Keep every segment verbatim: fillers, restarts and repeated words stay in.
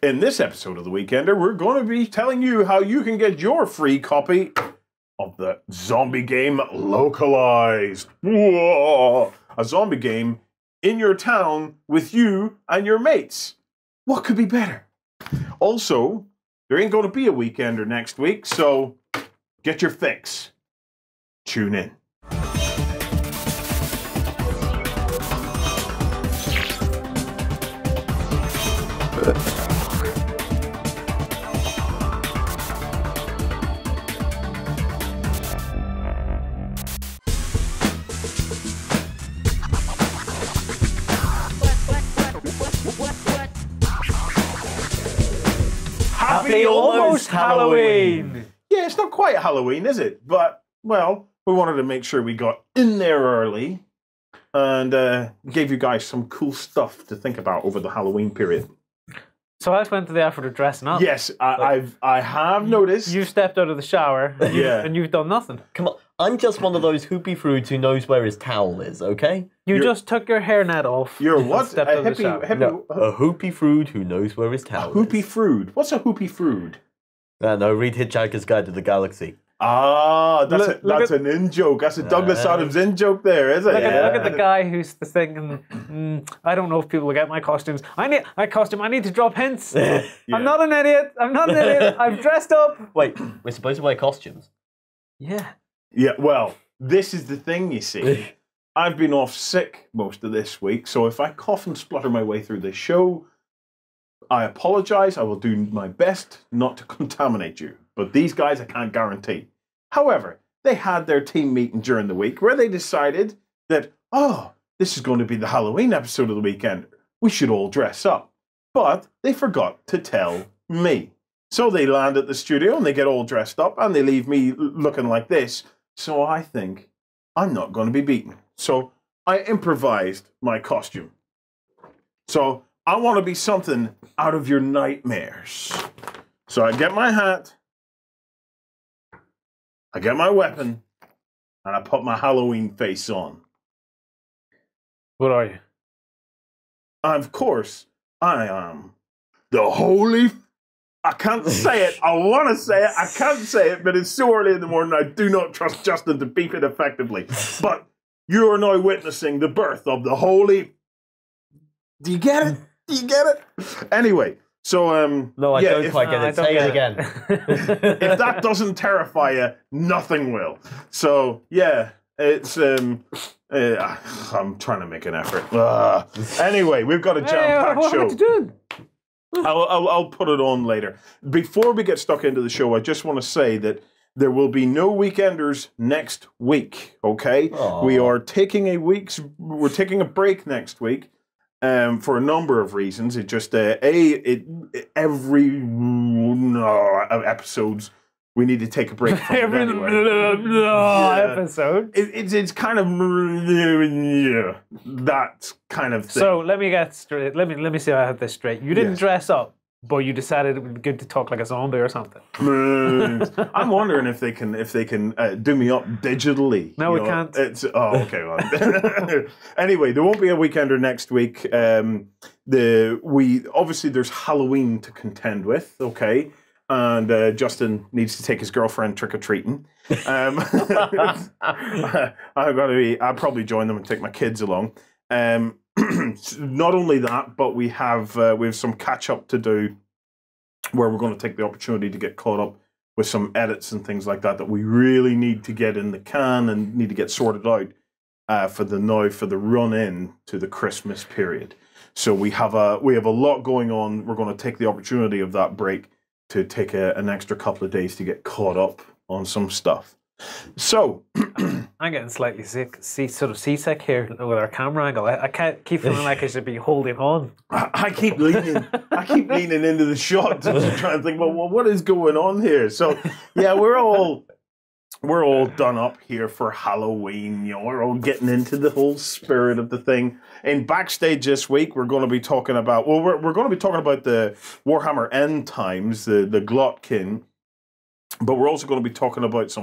In this episode of The Weekender, we're going to be telling you how you can get your free copy of the zombie game LocaliZED. Whoa! A zombie game in your town with you and your mates. What could be better? Also, there ain't going to be a Weekender next week, so get your fix. Tune in. Happy almost Halloween! Yeah, it's not quite Halloween, is it? But, well, we wanted to make sure we got in there early and uh, gave you guys some cool stuff to think about over the Halloween period. So I went to the effort of dressing up. Yes, I, I've I have noticed. You stepped out of the shower, and, you, Yeah. and you've done nothing. Come on, I'm just one of those hoopy fruits who knows where his towel is, okay? You You're- just took your hairnet off. You're and what? stepped A out of the hippie, shower. hippie, No, a hoopy fruit who knows where his towel hoopie is. frood. What's a hoopie frood? Uh, no, read Hitchhiker's Guide to the Galaxy. Ah, that's Look- a, look that's at- an in joke. That's a Douglas Uh, Adams in joke there, is it? Look, yeah. at, look at the guy who's the thinking, mm, I don't know if people will get my costumes. I need my costume. I need to drop hints. Yeah. I'm not an idiot. I'm not an idiot. I've dressed up. Wait, we're supposed to wear costumes? Yeah. Yeah, well, this is the thing, you see. I've been off sick most of this week, so if I cough and splutter my way through this show, I apologize. I will do my best not to contaminate you. But these guys I can't guarantee. However, they had their team meeting during the week where they decided that, oh, this is going to be the Halloween episode of the weekend. We should all dress up. But they forgot to tell me. So they land at the studio and they get all dressed up and they leave me looking like this. So I think I'm not going to be beaten. So I improvised my costume. So I want to be something out of your nightmares. So I get my hat, I get my weapon, and I put my Halloween face on. What are you? And of course, I am the holy... I can't say it. I want to say it. I can't say it, but it's so early in the morning, I do not trust Justin to beep it effectively. But you are now witnessing the birth of the holy... Do you get it? Do you get it? Anyway, so... um. No, I yeah, don't if, quite get No, I it. don't Say get it it. again. if that doesn't terrify you, nothing will. So, yeah, it's... um. Uh, I'm trying to make an effort. Ugh. Anyway, we've got a Hey, jam-packed what show. are you doing? I'll, I'll, I'll put it on later. Before we get stuck into the show, I just want to say that there will be no Weekenders next week, okay? Aw. We are taking a week's... We're taking a break next week um, for a number of reasons. It just... Uh, a, it, every no, episodes... We need to take a break from it Every anyway. yeah. episode. It, it's it's kind of yeah, that kind of thing. So let me get straight. Let me let me see if I have this straight. You didn't Yes. dress up, but you decided it would be good to talk like a zombie or something. I'm wondering if they can if they can uh, do me up digitally. No, you we know? can't. It's oh okay. Well. Anyway, there won't be a Weekender next week. Um, the we obviously there's Halloween to contend with. Okay. And uh, Justin needs to take his girlfriend trick or treating. Um, I've got to be. I'll probably join them and take my kids along. Um, not only that, but we have uh, we have some catch up to do, where we're going to take the opportunity to get caught up with some edits and things like that that we really need to get in the can and need to get sorted out uh, for the now for the run in to the Christmas period. So we have a we have a lot going on. We're going to take the opportunity of that break to take a, an extra couple of days to get caught up on some stuff. So, I'm getting slightly sick, see, sort of seasick here with our camera angle. I, I can't keep feeling like I should be holding on. I, I keep leaning, I keep leaning into the shot to try and think, well, well, what is going on here? So, yeah, we're all, we're all done up here for Halloween. You know, we're all getting into the whole spirit of the thing. In Backstage this week, we're going to be talking about, well, we're, we're going to be talking about the Warhammer End Times, the, the Glotkin, but we're also going to be talking about some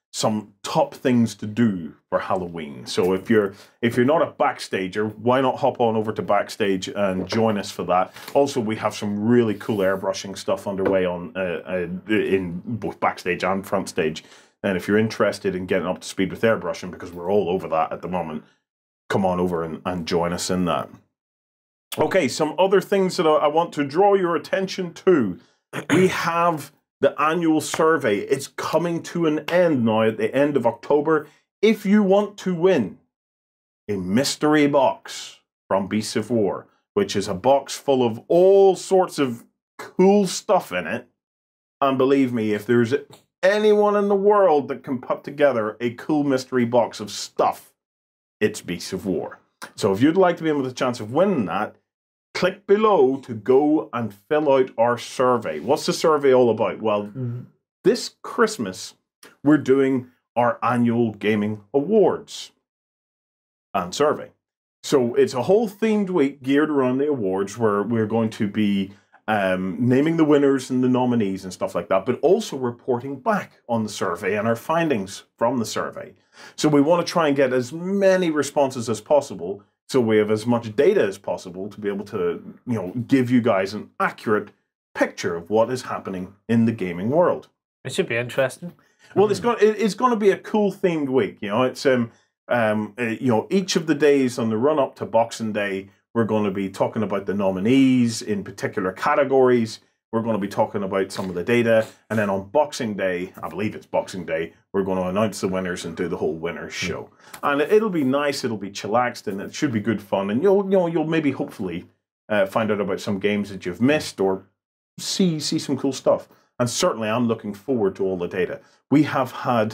some top things to do for Halloween. So if you're if you're not a Backstager, why not hop on over to Backstage and join us for that? Also, we have some really cool airbrushing stuff underway on uh, uh, in both Backstage and Front Stage. And if you're interested in getting up to speed with airbrushing, because we're all over that at the moment, come on over and, and join us in that. Okay, some other things that I, I want to draw your attention to. We have the annual survey. It's coming to an end now at the end of October. If you want to win a mystery box from Beasts of War, which is a box full of all sorts of cool stuff in it, and believe me, if there's anyone in the world that can put together a cool mystery box of stuff, it's Beasts of War. So if you'd like to be in with a chance of winning that, click below to go and fill out our survey. What's the survey all about? Well, mm-hmm. this Christmas, we're doing our annual gaming awards and survey. So it's a whole themed week geared around the awards where we're going to be um, naming the winners and the nominees and stuff like that, but also reporting back on the survey and our findings from the survey. So we want to try and get as many responses as possible, so we have as much data as possible to be able to, you know, give you guys an accurate picture of what is happening in the gaming world. It should be interesting. Well, it's going it's going to be a cool themed week. You know, it's um um uh, you know, each of the days on the run up to Boxing Day, we're going to be talking about the nominees in particular categories. We're going to be talking about some of the data, and then on Boxing Day, I believe it's Boxing Day, we're going to announce the winners and do the whole winners show. And it'll be nice, it'll be chillaxed, and it should be good fun. And you'll, you know, you'll maybe hopefully uh, find out about some games that you've missed or see see some cool stuff. And certainly, I'm looking forward to all the data. We have had,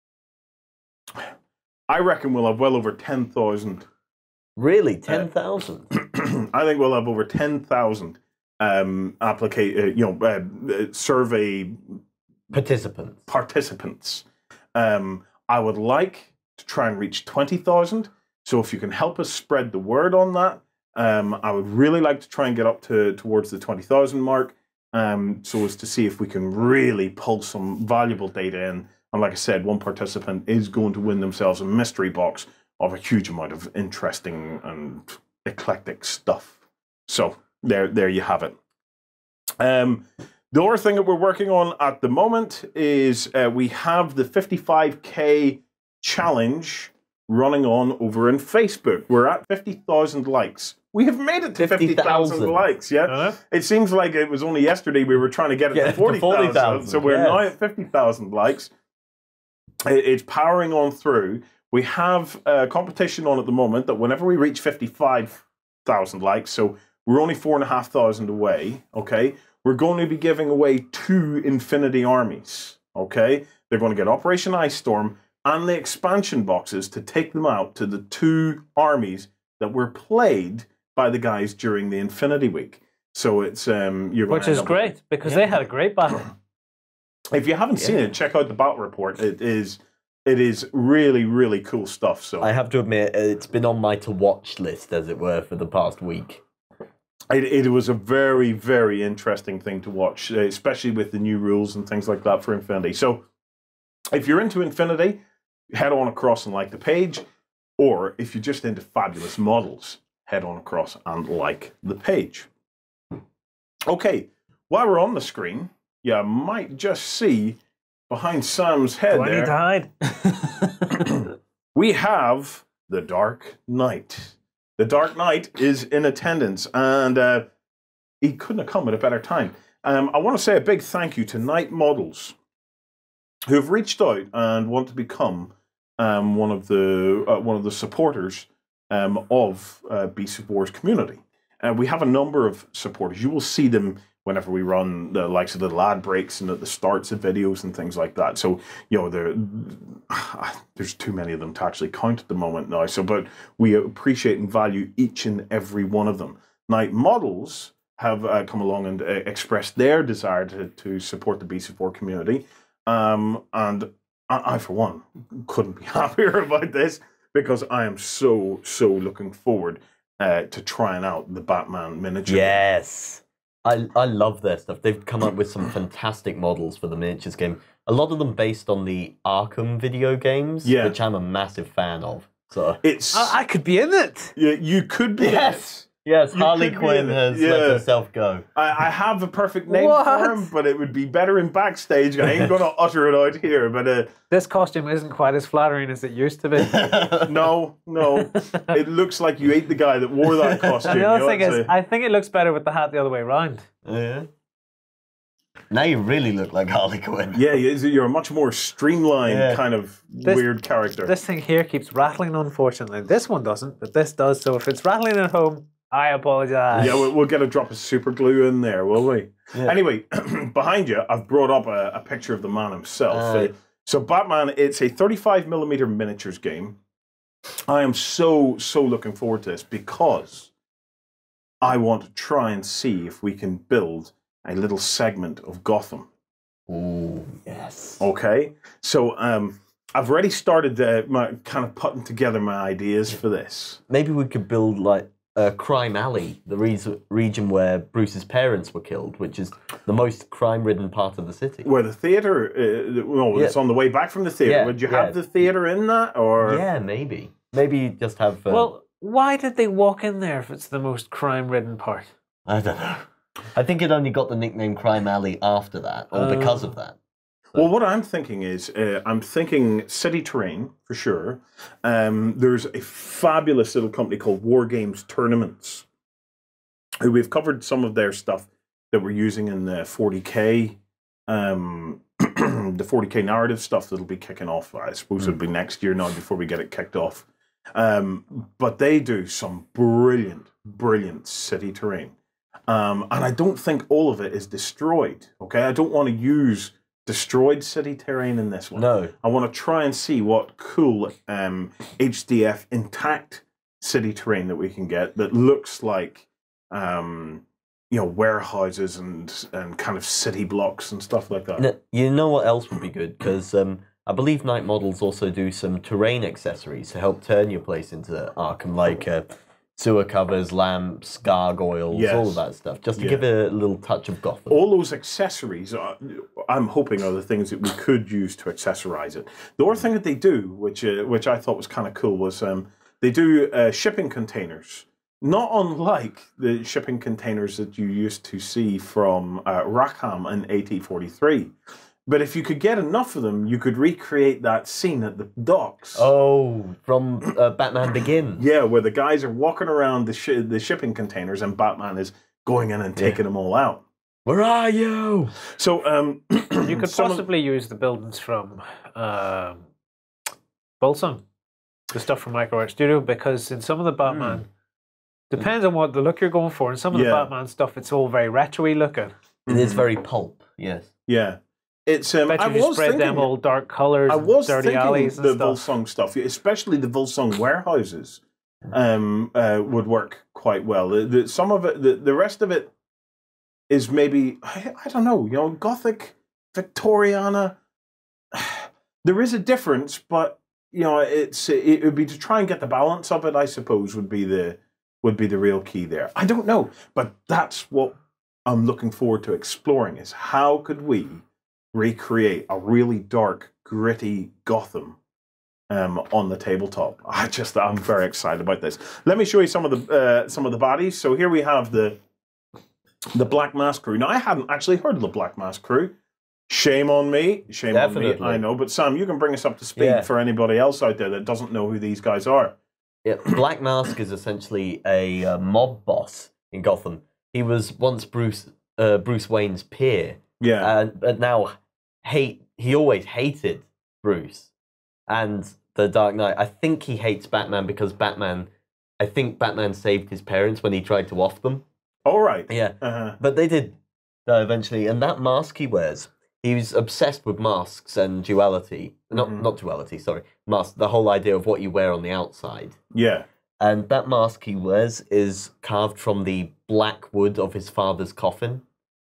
I reckon, we'll have well over ten thousand. Really, ten thousand? Uh, I think we'll have over ten thousand. Um, applicate, uh, you know, uh, uh, survey participants. Participants. Um, I would like to try and reach twenty thousand. So if you can help us spread the word on that, um, I would really like to try and get up to towards the twenty thousand mark, um, so as to see if we can really pull some valuable data in. And like I said, one participant is going to win themselves a mystery box of a huge amount of interesting and eclectic stuff. So There, there you have it. Um, the other thing that we're working on at the moment is uh, we have the fifty-five K challenge running on over in Facebook. We're at fifty thousand likes. We have made it to fifty thousand likes, yeah? Uh-huh. It seems like it was only yesterday we were trying to get it yeah, to forty thousand. So we're yes. now at fifty thousand likes. It's powering on through. We have a competition on at the moment that whenever we reach fifty-five thousand likes, so we're only four and a half thousand away, okay? We're going to be giving away two Infinity Armies, okay? They're going to get Operation Ice Storm and the expansion boxes to take them out to the two armies that were played by the guys during the Infinity Week. So it's um, you're going which is great with, because yeah. they had a great battle. If you haven't yeah. seen it, check out the battle report. It is it is really really cool stuff. So I have to admit, it's been on my to watch list, as it were, for the past week. It, it was a very, very interesting thing to watch, especially with the new rules and things like that for Infinity. So if you're into Infinity, head on across and like the page. Or if you're just into fabulous models, head on across and like the page. Okay, while we're on the screen, you might just see behind Sam's head Do I there, need to hide? we have the Dark Knight. The Dark Knight is in attendance, and uh, he couldn't have come at a better time. Um, I want to say a big thank you to Knight Models, who have reached out and want to become um, one of the uh, one of the supporters um, of uh, Beasts of War's community. And uh, we have a number of supporters. You will see them whenever we run the likes of the ad breaks and at the starts of videos and things like that. So, you know, there, there's too many of them to actually count at the moment now. So, but we appreciate and value each and every one of them. Knight Models have uh, come along and uh, expressed their desire to, to support the Beasts of War community. Um, and I, I, for one, couldn't be happier about this because I am so, so looking forward uh, to trying out the Batman miniature. Yes. I, I love their stuff. They've come up with some fantastic models for the miniatures game. A lot of them based on the Arkham video games, Yeah. which I'm a massive fan of. So It's I, I could be in it. yeah, you could be. Yes. Yes, You Harley could be Quinn in it. has Yeah. let herself go. I, I have a perfect name What? for him, but it would be better in Backstage. I ain't going to utter it out here, but uh, This costume isn't quite as flattering as it used to be. no, no. It looks like you ate the guy that wore that costume. The other you thing know, is, it's a- I think it looks better with the hat the other way around. Yeah. Now you really look like Harley Quinn. yeah, you're a much more streamlined Yeah. kind of This- weird character. This thing here keeps rattling, unfortunately. This one doesn't, but this does. So if it's rattling at home, I apologize. Yeah, we'll, we'll get a drop of super glue in there, will we? Yeah. Anyway, behind you, I've brought up a, a picture of the man himself. Uh, Uh, so Batman, it's a thirty-five millimeter miniatures game. I am so, so looking forward to this because I want to try and see if we can build a little segment of Gotham. Ooh, yes. Okay? So um, I've already started uh, my, kind of putting together my ideas for this. Maybe we could build like a crime alley, the re- region where Bruce's parents were killed, which is the most crime-ridden part of the city. Where the theater, uh, well, Yeah. it's on the way back from the theater. Yeah, Would you yeah. have the theater in that, or Yeah, maybe. Maybe just have. Uh, Well, why did they walk in there if it's the most crime-ridden part? I don't know. I think it only got the nickname Crime Alley after that, or because of that. Well, what I'm thinking is, uh, I'm thinking city terrain for sure. Um, there's a fabulous little company called War Games Tournaments, who we've covered some of their stuff that we're using in the forty K, um, the forty K narrative stuff that'll be kicking off. I suppose it'll be next year now before we get it kicked off. Um, but they do some brilliant, brilliant city terrain. Um, and I don't think all of it is destroyed. Okay, I don't want to use destroyed city terrain in this one. No. I want to try and see what cool um, H D F intact city terrain that we can get that looks like um, you know, warehouses and and kind of city blocks and stuff like that. No, you know what else would be good? Because um, I believe Night Models also do some terrain accessories to help turn your place into Arkham, like uh, sewer covers, lamps, gargoyles, Yes. all of that stuff, just to Yeah. give it a little touch of Gotham. All those accessories, are, I'm hoping, are the things that we could use to accessorize it. The other thing that they do, which uh, which I thought was kind of cool, was um, they do uh, shipping containers. Not unlike the shipping containers that you used to see from uh, Rackham and A T forty-three. But if you could get enough of them, you could recreate that scene at the docks. Oh, from uh, Batman Begins. Yeah, where the guys are walking around the sh- the shipping containers and Batman is going in and taking them all out. Where are you? So um, You could some of- possibly use the buildings from um Bolsung, the stuff from Micro Art Studio, because in some of the Batman, depends on what the look you're going for. In some of the Yeah. Batman stuff, it's all very retro-y looking. It is very pulp, yes. Yeah. It's um, Bet I you just was spread thinking, them all dark colours, I was dirty thinking alleys and the stuff. Volsung stuff, especially the Volsung warehouses, um, uh, would work quite well. The, the, some of it, the, the rest of it is maybe, I, I don't know, you know, Gothic, Victoriana. There is a difference, but you know, it's it would be to try and get the balance of it. I suppose would be the would be the real key there. I don't know, but that's what I'm looking forward to exploring: is how could we recreate a really dark, gritty Gotham um, on the tabletop. I just, I'm very excited about this. Let me show you some of the uh, some of the bodies. So here we have the the Black Mask crew. Now I hadn't actually heard of the Black Mask crew. Shame on me. Shame Definitely. on me. I know, but Sam, you can bring us up to speed Yeah. for anybody else out there that doesn't know who these guys are. Yeah, Black Mask is essentially a uh, mob boss in Gotham. He was once Bruce uh, Bruce Wayne's peer, Yeah. and but now hate. He always hated Bruce and the Dark Knight. I think he hates Batman because Batman. I think Batman saved his parents when he tried to off them. All right. Yeah, Uh-huh. but they did uh, eventually. And that mask he wears, he was obsessed with masks and duality. Not Mhm. not duality. Sorry, mask. The whole idea of what you wear on the outside. Yeah. And that mask he wears is carved from the black wood of his father's coffin.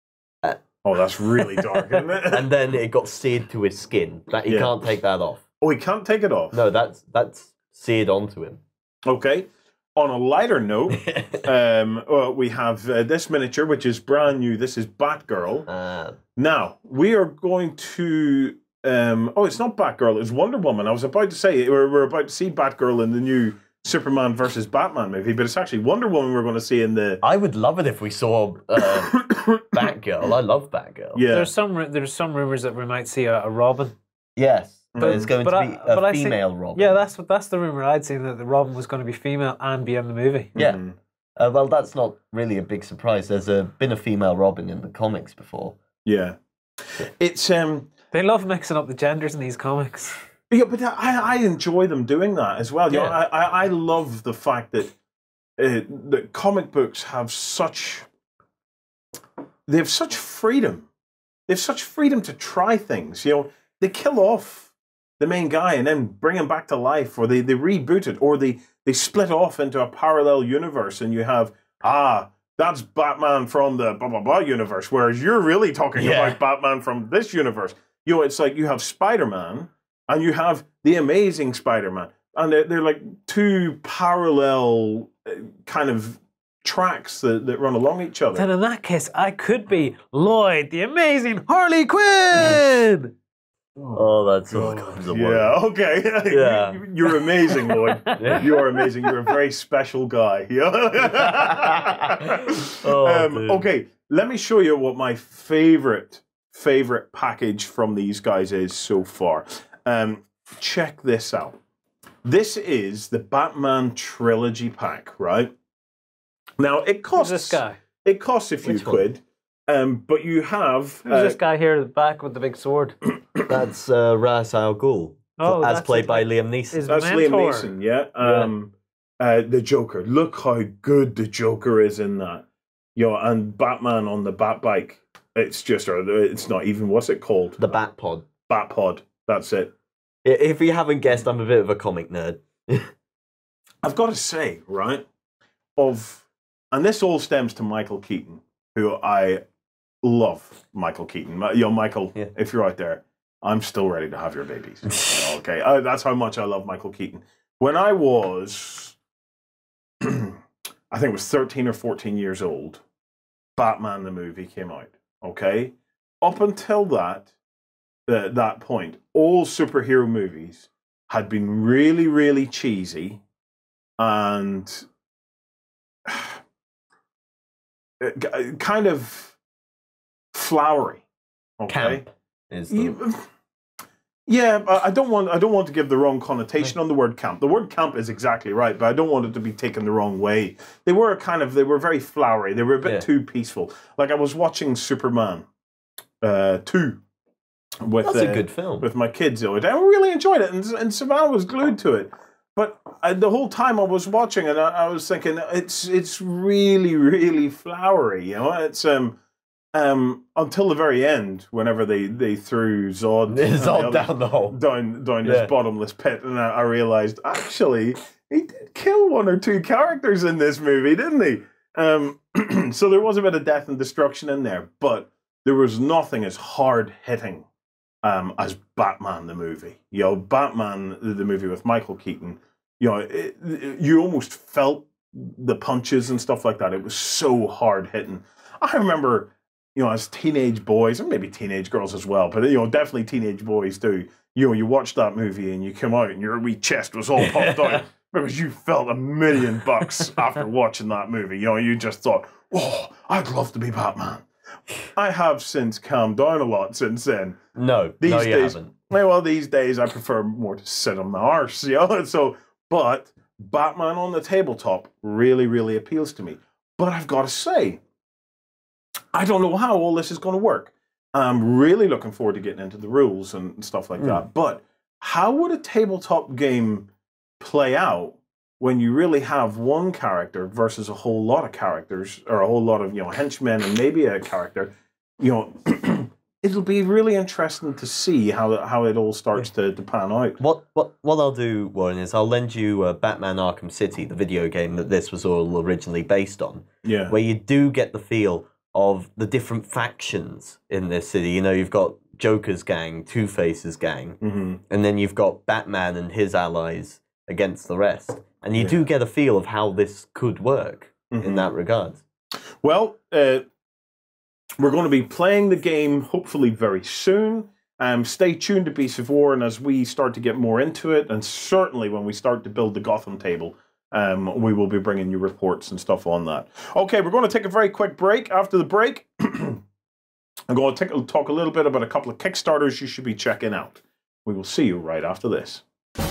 Oh, that's really dark, isn't it? And then it got seared to his skin. That he Yeah. can't take that off. Oh, he can't take it off. No, that's that's seared onto him. Okay. on a lighter note, um, well, we have uh, this miniature, which is brand new. This is Batgirl. Uh, Now, we are going to... Um, oh, it's not Batgirl, it's Wonder Woman. I was about to say, we're, we're about to see Batgirl in the new Superman versus Batman movie, but it's actually Wonder Woman we're going to see in the... I would love it if we saw uh, Batgirl. I love Batgirl. Yeah. There's some ru- there's some rumors that we might see a, a Robin. Yes, but Mm. it's going But to I- be a but I see- female Robin. Yeah, that's what that's the rumor I'd seen, that the Robin was going to be female and be in the movie. Yeah. Mm. Uh, well, that's not really a big surprise. There's a, been a female Robin in the comics before. Yeah. It's... um. They love mixing up the genders in these comics. Yeah, but I, I enjoy them doing that as well. You know, Yeah. I, I, I love the fact that uh, that comic books have such they have such freedom. They have such freedom to try things. You know, they kill off the main guy and then bring him back to life, or they, they reboot it, or they, they split off into a parallel universe, and you have ah. That's Batman from the blah, blah, blah universe, whereas you're really talking Yeah. about Batman from this universe. You know, it's like you have Spider-Man and you have the Amazing Spider-Man. And they're, they're like two parallel uh, kind of tracks that, that run along each other. Then in that case, I could be Lloyd, the amazing Harley Quinn! Oh, that's all kinds of work. Yeah, okay. Yeah. You, you're amazing, Lloyd. You are amazing. You're a very special guy. Oh, um, dude. okay, let me show you what my favorite favorite package from these guys is so far. Um, check this out. This is the Batman Trilogy pack, right? Now it Who's costs this guy? It costs a few Which one? quid, um, but you have Who's uh, this guy here at the back with the big sword? That's uh, Ra's al Ghul, Oh, as that's played it, by like- Liam Neeson. Is- That's Mentor. Liam Neeson, yeah. Um, Uh, the Joker. Look how good the Joker is in that. You know, and Batman on the Bat bike. It's just, or it's not even, what's it called? The Batpod. Batpod. That's it. I- If you haven't guessed, I'm a bit of a comic nerd. I've got to say, right, of, and this all stems to Michael Keaton, who I love. Michael Keaton. Ma- You know, Michael, Yeah. if you're out there, I'm still ready to have your babies. Okay, uh, that's how much I love Michael Keaton. When I was, I think it was thirteen or fourteen years old, Batman the movie came out. Okay, up until that, uh, that point, all superhero movies had been really, really cheesy and kind of flowery. Okay. Camp is the... You- Yeah, but I don't want I don't want to give the wrong connotation on the word camp. The word camp is exactly right, but I don't want it to be taken the wrong way. They were kind of they were very flowery. They were a bit Yeah. too peaceful. Like I was watching Superman uh, two with That's a uh, good film. with my kids the other day. I really enjoyed it, and, and Savannah was glued to it. But I, the whole time I was watching, and I, I was thinking, it's it's really really flowery. You know, it's um. Um, until the very end, whenever they, they threw Zod, It's all uh, down the hole. down down Yeah. this bottomless pit, and I, I realized actually he did kill one or two characters in this movie, didn't he? Um, so there was a bit of death and destruction in there, but there was nothing as hard hitting um, as Batman the movie. You know, Batman the movie with Michael Keaton. You know, it, it- you almost felt the punches and stuff like that. It was so hard hitting. I remember. You know, as teenage boys, and maybe teenage girls as well, but, you know, definitely teenage boys too. You know, you watch that movie and you come out and your wee chest was all puffed out because you felt a million bucks after watching that movie. You know, you just thought, oh, I'd love to be Batman. I have since calmed down a lot since then. No, These no, you days, haven't. well, these days I prefer more to sit on my arse, you know. So, but Batman on the tabletop really, really appeals to me. But I've got to say, I don't know how all this is going to work. I'm really looking forward to getting into the rules and stuff like Mm. that. But how would a tabletop game play out when you really have one character versus a whole lot of characters, or a whole lot of, you know, henchmen and maybe a character? You know, it'll be really interesting to see how how it all starts to, to pan out. What what what I'll do, Warren, is I'll lend you uh, Batman Arkham City, the video game that this was all originally based on, Yeah. where you do get the feel of the different factions in this city. You know, you've got Joker's gang, Two-Face's gang, Mm-hmm. and then you've got Batman and his allies against the rest. And you Yeah. do get a feel of how this could work Mm-hmm. in that regard. Well, uh, we're going to be playing the game hopefully very soon. Um, stay tuned to Beasts of War, and as we start to get more into it, and certainly when we start to build the Gotham table, um, we will be bringing you reports and stuff on that. Okay, we're going to take a very quick break. After the break, I'm going to take, talk a little bit about a couple of Kickstarters you should be checking out. We will see you right after this.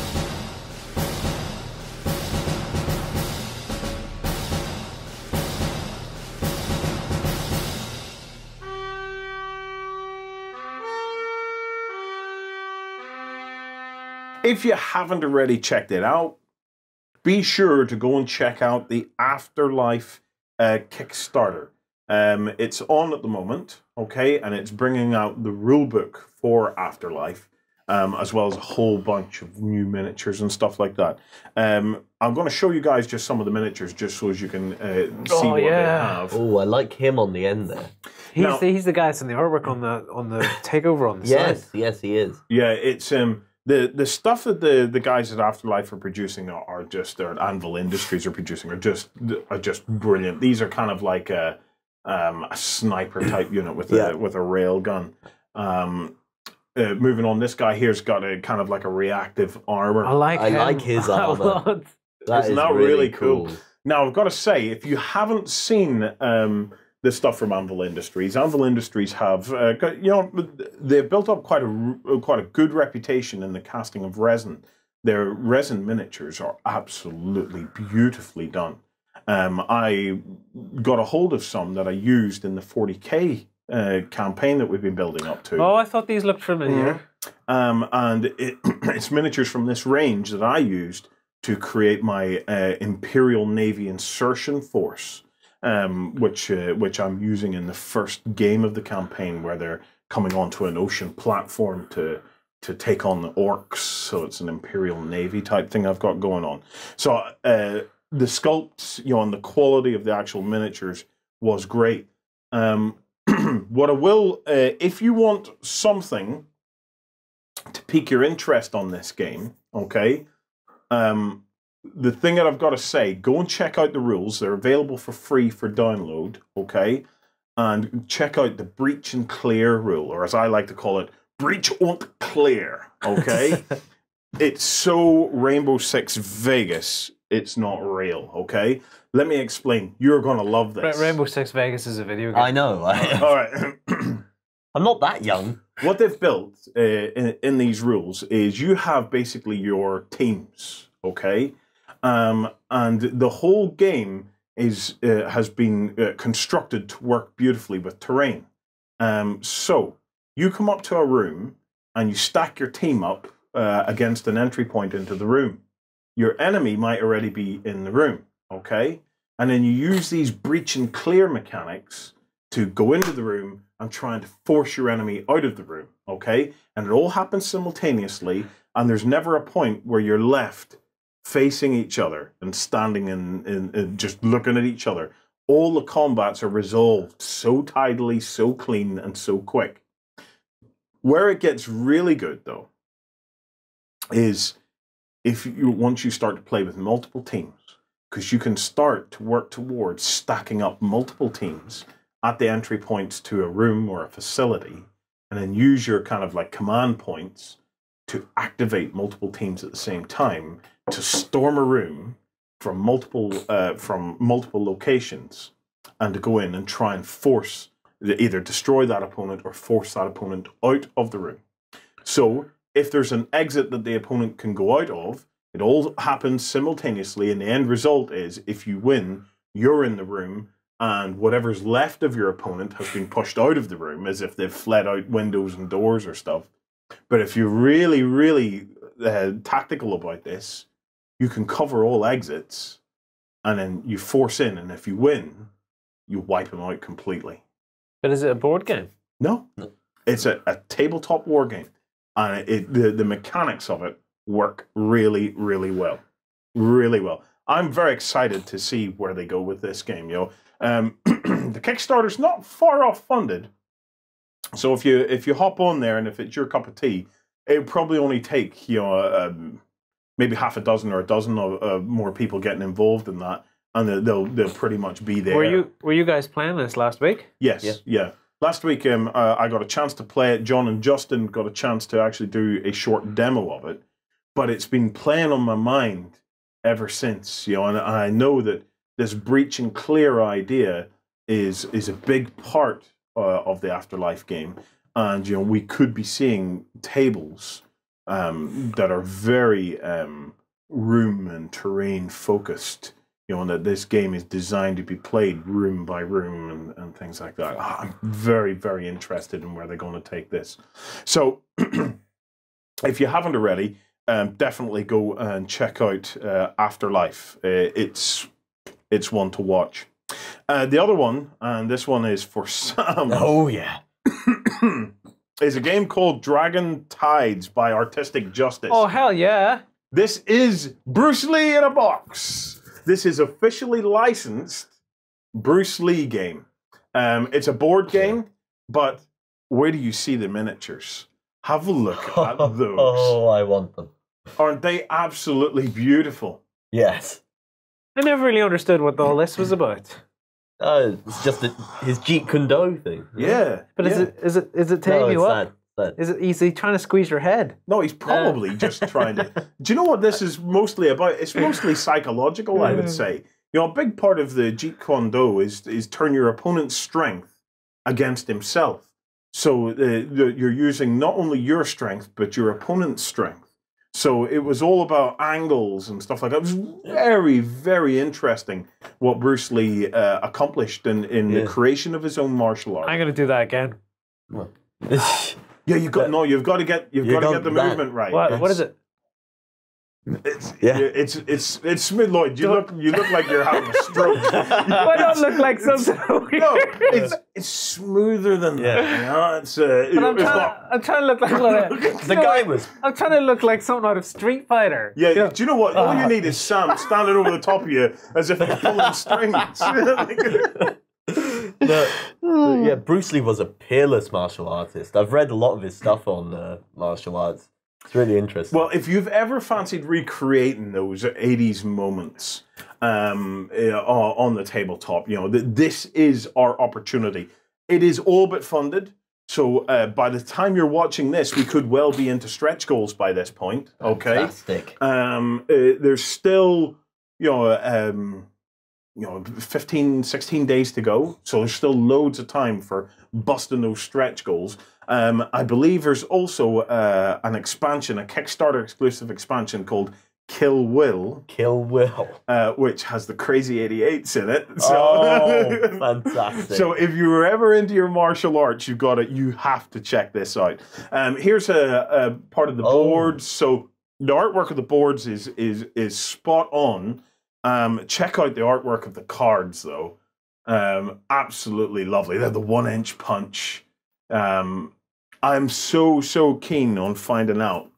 If you haven't already checked it out, be sure to go and check out the Afterlife uh, Kickstarter. Um, it's on at the moment, okay, and it's bringing out the rulebook for Afterlife, um, as well as a whole bunch of new miniatures and stuff like that. Um, I'm going to show you guys just some of the miniatures, just so as you can uh, see Oh, what yeah. they have. Oh, I like him on the end there. He's, Now- the, he's the guy that's in the artwork on the on the takeover on the Yes, side. yes, he is. Yeah, it's um the the stuff that the the guys at Afterlife are producing are, are just, or Anvil Industries are producing, are just are just brilliant. These are kind of like a um a sniper type unit with a Yeah. with a rail gun. Um, uh, moving on, this guy here's got a kind of like a reactive armor. I like I him like his a armor. lot. That Isn't is that really, really cool? cool. Now, I've got to say, if you haven't seen um, the stuff from Anvil Industries, Anvil Industries have, uh, got- you know, they've built up quite a quite a good reputation in the casting of resin. Their resin miniatures are absolutely beautifully done. Um, I got a hold of some that I used in the forty K uh, campaign that we've been building up to. Oh, I thought these looked familiar. Um, and it, it's miniatures from this range that I used to create my uh, Imperial Navy insertion force, um, which uh, which I'm using in the first game of the campaign, where they're coming onto an ocean platform to to take on the orcs. So it's an Imperial Navy type thing I've got going on. So uh, the sculpts, you know, and the quality of the actual miniatures was great. Um, what I will, uh, if you want something to pique your interest on this game, okay, um, the thing that I've got to say, go and check out the rules. They're available for free for download, okay? And check out the breach and clear rule, or as I like to call it, breach and clear, okay? It's so Rainbow Six Vegas, it's not real, okay? Let me explain. You're going to love Ra- this. Rainbow Six Vegas is a video game. I know. I, All right. I'm not that young. What they've built uh, in, in these rules is you have basically your teams, okay? Um, and the whole game is uh, has been uh, constructed to work beautifully with terrain. Um, so you come up to a room and you stack your team up uh, against an entry point into the room. Your enemy might already be in the room, okay? And then you use these breach and clear mechanics to go into the room and trying to force your enemy out of the room, okay? And it all happens simultaneously, and there's never a point where you're left facing each other and standing in, in, in just looking at each other. All the combats are resolved so tidily, so clean, and so quick. Where it gets really good, though, is if you once you start to play with multiple teams, because you can start to work towards stacking up multiple teams at the entry points to a room or a facility, and then use your kind of like command points to activate multiple teams at the same time to storm a room from multiple uh, from multiple locations, and to go in and try and force either destroy that opponent or force that opponent out of the room. So if there's an exit that the opponent can go out of, it all happens simultaneously, and the end result is if you win, you're in the room, and whatever's left of your opponent has been pushed out of the room, as if they've fled out windows and doors or stuff. But if you're really, really uh, tactical about this, you can cover all exits, and then you force in, and if you win, you wipe them out completely. But is it a board game? No, No. It's a, a tabletop war game, and it, the, the mechanics of it work really, really well. Really well. I'm very excited to see where they go with this game, you know. Um, the Kickstarter's not far off funded, so if you if you hop on there and if it's your cup of tea, it'll probably only take you know um, maybe half a dozen or a dozen of uh, more people getting involved in that, and they'll, they'll they'll pretty much be there. Were you were you guys playing this last week? Yes, yeah. yeah. Last week, um, uh, I got a chance to play it. John and Justin got a chance to actually do a short demo of it, but it's been playing on my mind ever since. You know, and I know that this breach and clear idea is is a big part uh, of the Afterlife game, and you know, we could be seeing tables um, that are very um, room and terrain focused. You know, and that this game is designed to be played room by room and, and things like that. I'm very, very interested in where they're going to take this. So, if you haven't already, um, definitely go and check out uh, Afterlife. Uh, it's it's one to watch. Uh, the other one, and this one is for Sam. Oh, yeah. is a game called Dragon Tides by Artistic Justice. Oh, hell yeah. This is Bruce Lee in a box. This is officially licensed Bruce Lee game. Um, it's a board game, but where do you see the miniatures? Have a look at those. Oh, I want them. Aren't they absolutely beautiful? Yes. I never really understood what all this was about. Oh, it's just a, his Jeet Kune Do thing. Yeah. But is yeah. it is it is it tearing No, you it's up? that- that- Is it is he trying to squeeze your head? No, he's probably just trying to. Do you know what this is mostly about? It's mostly psychological, I would say. You know, a big part of the Jeet Kune Do is is turn your opponent's strength against himself. So uh, the, you're using not only your strength but your opponent's strength. So it was all about angles and stuff like that. It was very, very interesting what Bruce Lee uh, accomplished in in Yeah. the creation of his own martial art. I'm gonna do that again. Yeah, you've got no. You've got to get. You've You got to got get the that. movement right. What It's- what is it? It's Yeah. It's it's it's Smith Lloyd. You look you look like you're having a stroke. Why not look like something weird? No, it's it's smoother than that. Yeah. You know? It's uh, But I'm it's trying, not. I'm trying to look like, like The you know, guy was. I'm trying to look like something out of Street Fighter. Yeah, You know, do you know what? All you Ah. need is Sam standing over the top of you as if he's pulling strings. No, yeah, Bruce Lee was a peerless martial artist. I've read a lot of his stuff on uh, martial arts. It's really interesting. Well, if you've ever fancied recreating those eighties moments um, uh, on the tabletop, you know, th- this is our opportunity. It is all but funded. So uh, by the time you're watching this, we could well be into stretch goals by this point. Okay. Fantastic. Um, uh, there's still, you know, um, you know, fifteen, sixteen days to go. So there's still loads of time for busting those stretch goals. Um, I believe there's also uh, an expansion, a Kickstarter exclusive expansion called Kill Will, Kill Will. uh, which has the Crazy eighty-eights in it. So, Oh, fantastic. so if you were ever into your martial arts, you got it. You have to check this out. Um, here's a, a part of the Oh. boards. So the artwork of the boards is is is spot on. Um, check out the artwork of the cards, though. Um, absolutely lovely. They're the one-inch punch. Um, I'm so so keen on finding out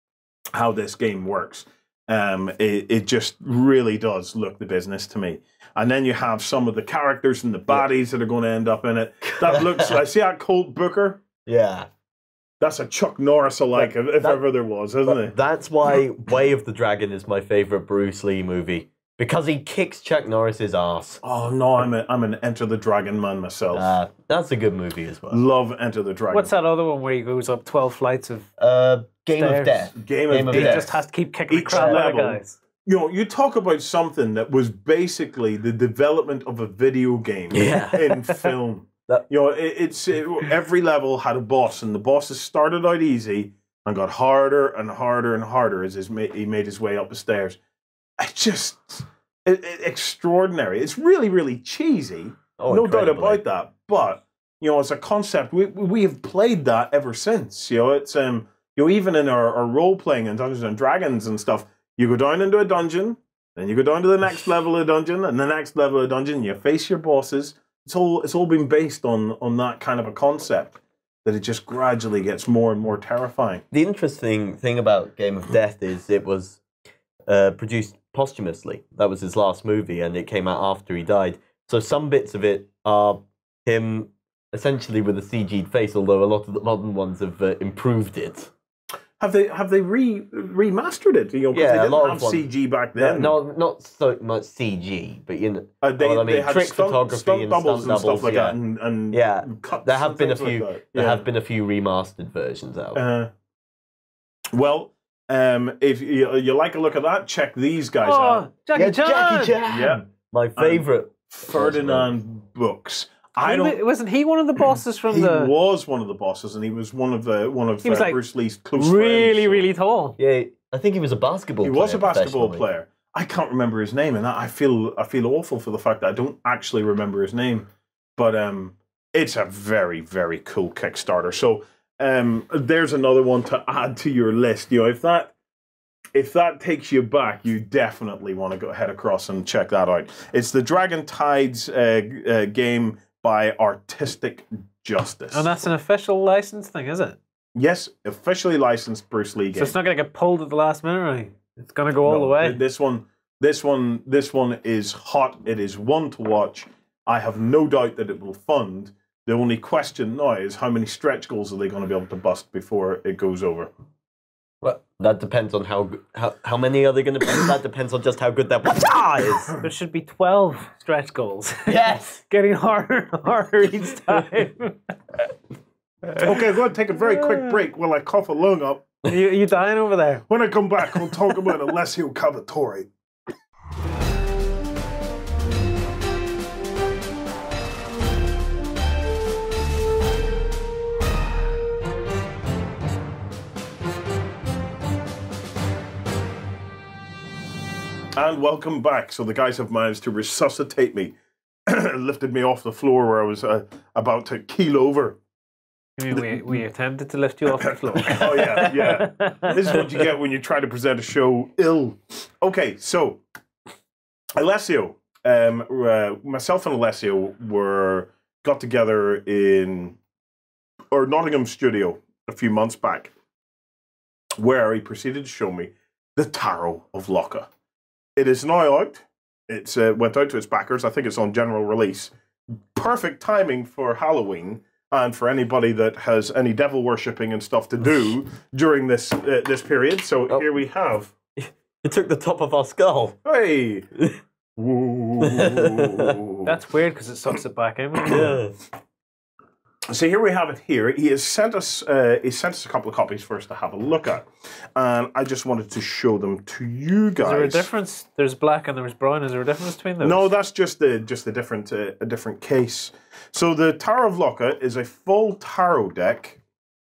how this game works. Um, it, it just really does look the business to me. And then you have some of the characters and the baddies that are going to end up in it. That looks. I see that Colt Booker. Yeah. That's a Chuck Norris alike, if, if that- ever there was, isn't it? That's why Way of the Dragon is my favorite Bruce Lee movie. Because he kicks Chuck Norris's ass. Oh no, I'm a, I'm an Enter the Dragon man myself. Uh, that's a good movie as well. Love Enter the Dragon. What's that other one where he goes up twelve flights of? Uh, Game Stairs. of Death. Game, Game of of He Death. just has to keep kicking the Each crap out of level. guys. You know, you talk about something that was basically the development of a video game Yeah. in film. That- You know, it, it's it, every level had a boss, and the bosses started out easy and got harder and harder and harder as his, ma- he made his way up the stairs. It just it, it, extraordinary. It's really, really cheesy, Oh, no doubt incredibly. about that. But you know, as a concept, we we have played that ever since. You know, it's um, you know, even in our, our role playing and Dungeons and Dragons and stuff. You go down into a dungeon, then you go down to the next level of dungeon, and the next level of dungeon. You face your bosses. It's all it's all been based on on that kind of a concept that it just gradually gets more and more terrifying. The interesting thing about Game of Death is it was uh, produced posthumously. That was his last movie, and it came out after he died. So some bits of it are him essentially with a C G'd face, although a lot of the modern ones have uh, improved it. Have they have they re remastered it? You know, because Yeah, they a didn't lot have of C G back then. No, no, not so much C G, but you know, Uh, they, well, I mean, they had trick stunt, photography stunt and doubles stunt and doubles, stuff like yeah. that, and, and yeah, cuts there have and been a things few. like that. There Yeah. have been a few remastered versions out. Uh, well, um, if you, you like a look at that, check these guys Oh, out. Jackie yeah, Chan! Jackie Chan. Yeah. My favorite. Ferdinand books. I I don't. mean, wasn't he one of the bosses from he the? was one of the bosses, and he was one of the one of He was uh, like Bruce Lee's close really, friends. really tall. Yeah, I think he was a basketball. He player was a basketball professionally. player. I can't remember his name, and I feel I feel awful for the fact that I don't actually remember his name. But um, it's a very very cool Kickstarter. So um, there's another one to add to your list. You know, if that if that takes you back, you definitely want to go head across and check that out. It's the Dragon Tides uh, uh, game by Artistic Justice. And that's an official license thing, is it? Yes, officially licensed Bruce Lee game. So it's not going to get pulled at the last minute, right? It's going to go all No, the way. This one, this one, this one is hot. It is one to watch. I have no doubt that it will fund. The only question now is how many stretch goals are they going to be able to bust before it goes over? Well, that depends on how good- how how many are they going to be. That depends on just how good that wacha is. There should be twelve stretch goals. Yes. Getting harder and harder each time. Okay, I'm going to take a very quick break while I cough a lung up. Are you, are you dying over there? When I come back, we'll talk about Alessio Cavatore. And welcome back. So the guys have managed to resuscitate me, lifted me off the floor where I was uh, about to keel over. I mean, we, we attempted to lift you off the floor. Oh, yeah, yeah. This is what you get when you try to present a show ill. Okay, so Alessio, um, uh, myself and Alessio were got together in our Nottingham studio a few months back, where he proceeded to show me the Tarot of Loka. It is now out. It's uh, went out to its backers. I think it's on general release. Perfect timing for Halloween. And for anybody that has any devil worshipping and stuff to do during this uh, this period, so Oh. here we have. You took the top of our skull. Hey, Woo. That's weird because it sucks it back in. Yeah. So here we have it. Here he has sent us. Uh, he sent us a couple of copies for us to have a look at, and I just wanted to show them to you guys. Is there a difference? There's black and there's brown. Is there a difference between those? No, that's just the just a different uh, a different case. So the Tarot of Loka is a full tarot deck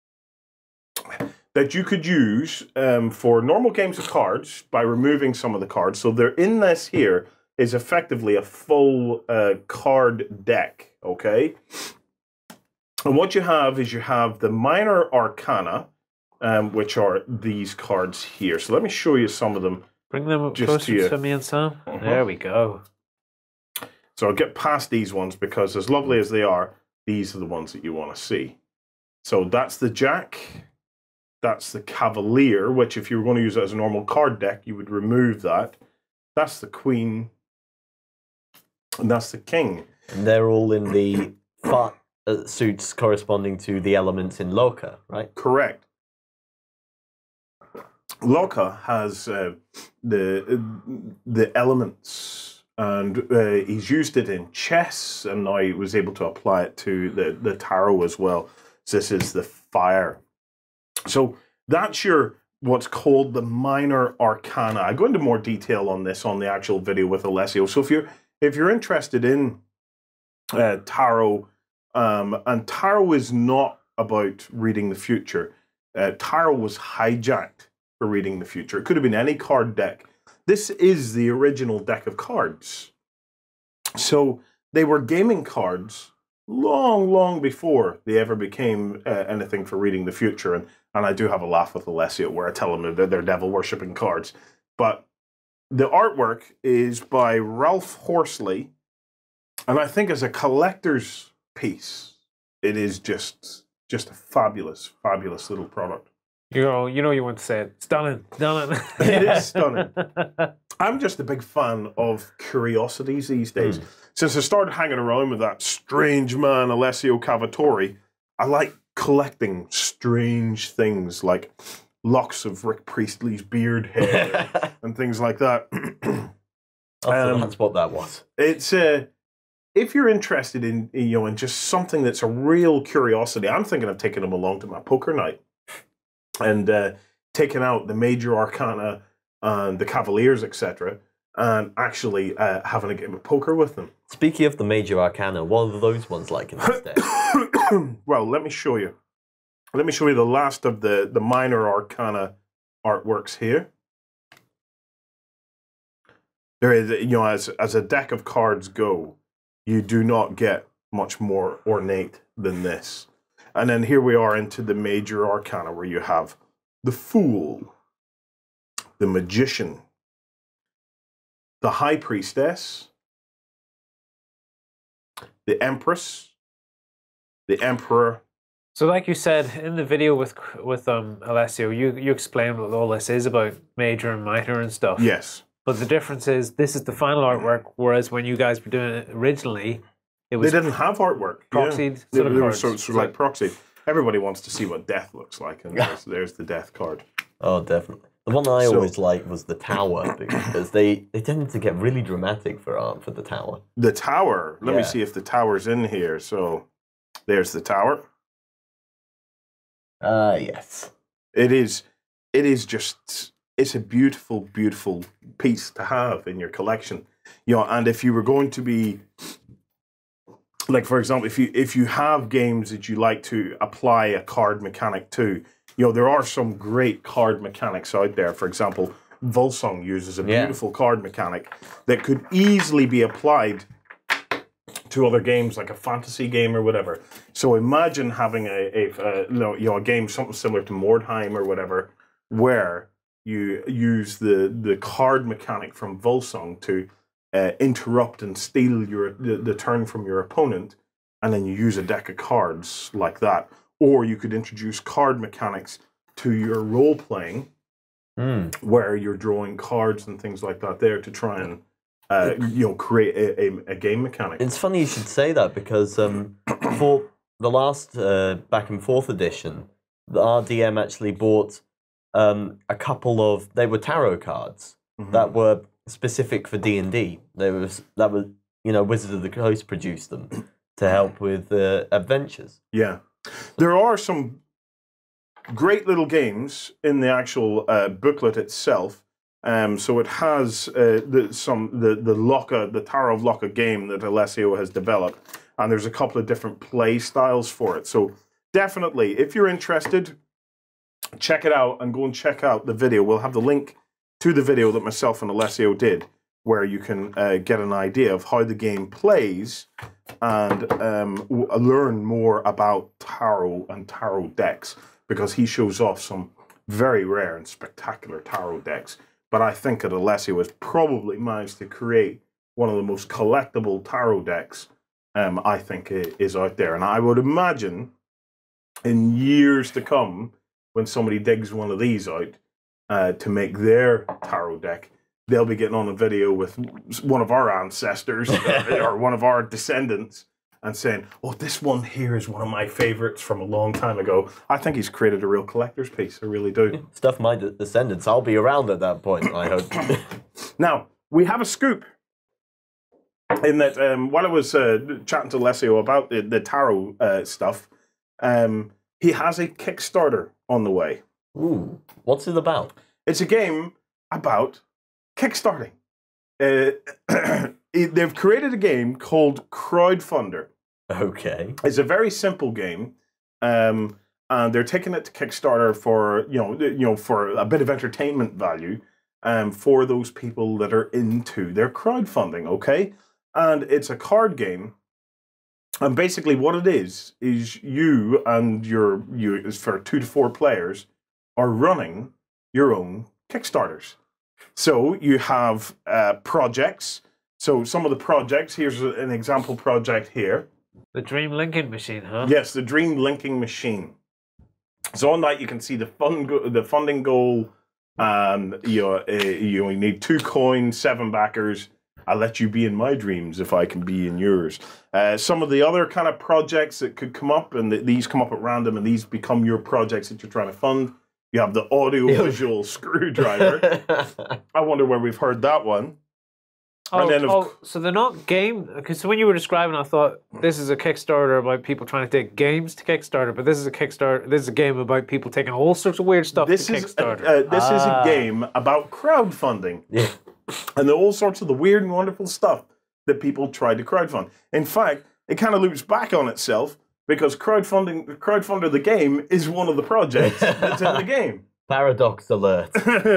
that you could use um, for normal games of cards by removing some of the cards. So they're in this here is effectively a full uh, card deck. Okay, and what you have is you have the minor arcana, um, which are these cards here. So let me show you some of them. Bring them up Just closer here. to me and Sam. Uh-huh. There we go. So I'll get past these ones because as lovely as they are, these are the ones that you want to see. So that's the Jack. That's the Cavalier, which if you were going to use it as a normal card deck, you would remove that. That's the Queen. And that's the King. And they're all in the fa- uh, suits corresponding to the elements in Loka, right? Correct. Loka has uh, the the elements, and uh, he's used it in chess, and now he was able to apply it to the, the tarot as well. So this is the fire. So that's your what's called the minor arcana. I go into more detail on this on the actual video with Alessio. So if you're if you're interested in uh, tarot, um, and tarot is not about reading the future. Uh, tarot was hijacked for reading the future. It could have been any card deck. This is the original deck of cards. So they were gaming cards long, long before they ever became uh, anything for reading the future. And, and I do have a laugh with Alessio where I tell him that they're devil worshipping cards. But the artwork is by Ralph Horsley. And I think as a collector's piece, it is just just a fabulous, fabulous little product. You know, you know, you want to say it. Stunning, stunning. It is stunning. I'm just a big fan of curiosities these days. Mm. Since I started hanging around with that strange man, Alessio Cavatore, I like collecting strange things like locks of Rick Priestley's beard hair and things like that. Oh, so um, that's what that was. It's uh, if you're interested in you know in just something that's a real curiosity, I'm thinking of taking them along to my poker night and uh, taking out the major arcana and the Cavaliers, et cetera, and actually uh, having a game of poker with them. Speaking of the major arcana, what are those ones like in this deck? Well, let me show you. Let me show you the last of the the minor arcana artworks here. There is, you know, as as a deck of cards go, you do not get much more ornate than this. And then here we are into the major arcana, where you have the Fool, the Magician, the High Priestess, the Empress, the Emperor. So, like you said in the video with with um Alessio, you you explained what all this is about major and minor and stuff. Yes. But the difference is this is the final artwork, whereas when you guys were doing it originally, it was They didn't have artwork. proxied Yeah. sort of They were cards. sort of, sort of like proxy. Everybody wants to see what death looks like, and there's, there's the death card. Oh, definitely. The one I So- always liked was the Tower, because they, they tended to get really dramatic for art for the Tower. The Tower. Let me Yeah. see if the Tower's in here. So there's the Tower. Ah, uh, yes. It is. It is just. It's a beautiful, beautiful piece to have in your collection. You know, and if you were going to be, like for example, if you if you have games that you like to apply a card mechanic to, you know, there are some great card mechanics out there. For example, Volsung uses a Yeah. beautiful card mechanic that could easily be applied to other games, like a fantasy game or whatever. So imagine having a, a, a you know a game something similar to Mordheim or whatever, where you use the the card mechanic from Volsung to uh, interrupt and steal your the, the turn from your opponent, and then you use a deck of cards like that. Or you could introduce card mechanics to your role playing, Mm. where you're drawing cards and things like that there to try and uh, you know create a, a, a game mechanic. It's funny you should say that, because um, for the last uh, Back and Forth edition, the R D M actually bought um, a couple of, they were tarot cards Mhm. that were specific for D and D. They was that was you know Wizard of the Coast produced them to help with uh, adventures. Yeah, there are some great little games in the actual uh, booklet itself. Um, so it has uh, the, some the the Loka, the Tarot of Loka game that Alessio has developed, and there's a couple of different play styles for it. So definitely, if you're interested, check it out and go and check out the video. We'll have the link to the video that myself and Alessio did, where you can uh, get an idea of how the game plays and um, w- learn more about tarot and tarot decks, because he shows off some very rare and spectacular tarot decks. But I think that Alessio has probably managed to create one of the most collectible tarot decks um, I think i- is out there. And I would imagine in years to come, when somebody digs one of these out uh, to make their tarot deck, they'll be getting on a video with one of our ancestors or one of our descendants and saying, oh, this one here is one of my favorites from a long time ago. I think he's created a real collector's piece. I really do. Stuff my de- descendants. I'll be around at that point, I hope. Now, we have a scoop in that um, while I was uh, chatting to Alessio about the, the tarot uh, stuff, um, he has a Kickstarter on the way. Ooh, what's it about? It's a game about Kickstarting. Uh, they've created a game called Krowdfunder. Okay. It's a very simple game, um, and they're taking it to Kickstarter for you know you know for a bit of entertainment value, um, for those people that are into their crowdfunding. Okay, and it's a card game, and basically what it is is you and your you is for two to four players are running your own Kickstarters. So you have uh, projects. So some of the projects, here's an example project here. The Dream Linking Machine, huh? Yes, the Dream Linking Machine. So on that you can see the fund go- the funding goal. Um, you know, uh, you only need two coins, seven backers. I'll let you be in my dreams if I can be in yours. Uh, some of the other kind of projects that could come up, and th- these come up at random, and these become your projects that you're trying to fund. You have the audio-visual screwdriver. I wonder where we've heard that one. Oh, and then of oh, so they're not game. Because so when you were describing, I thought this is a Kickstarter about people trying to take games to Kickstarter, but this is a Kickstarter. This is a game about people taking all sorts of weird stuff this to is Kickstarter. A, uh, this Ah. is a game about crowdfunding. Yeah. And all sorts of the weird and wonderful stuff that people try to crowdfund. In fact, it kind of loops back on itself because crowdfunding, Krowdfunder The Game is one of the projects that's in the game. Paradox alert.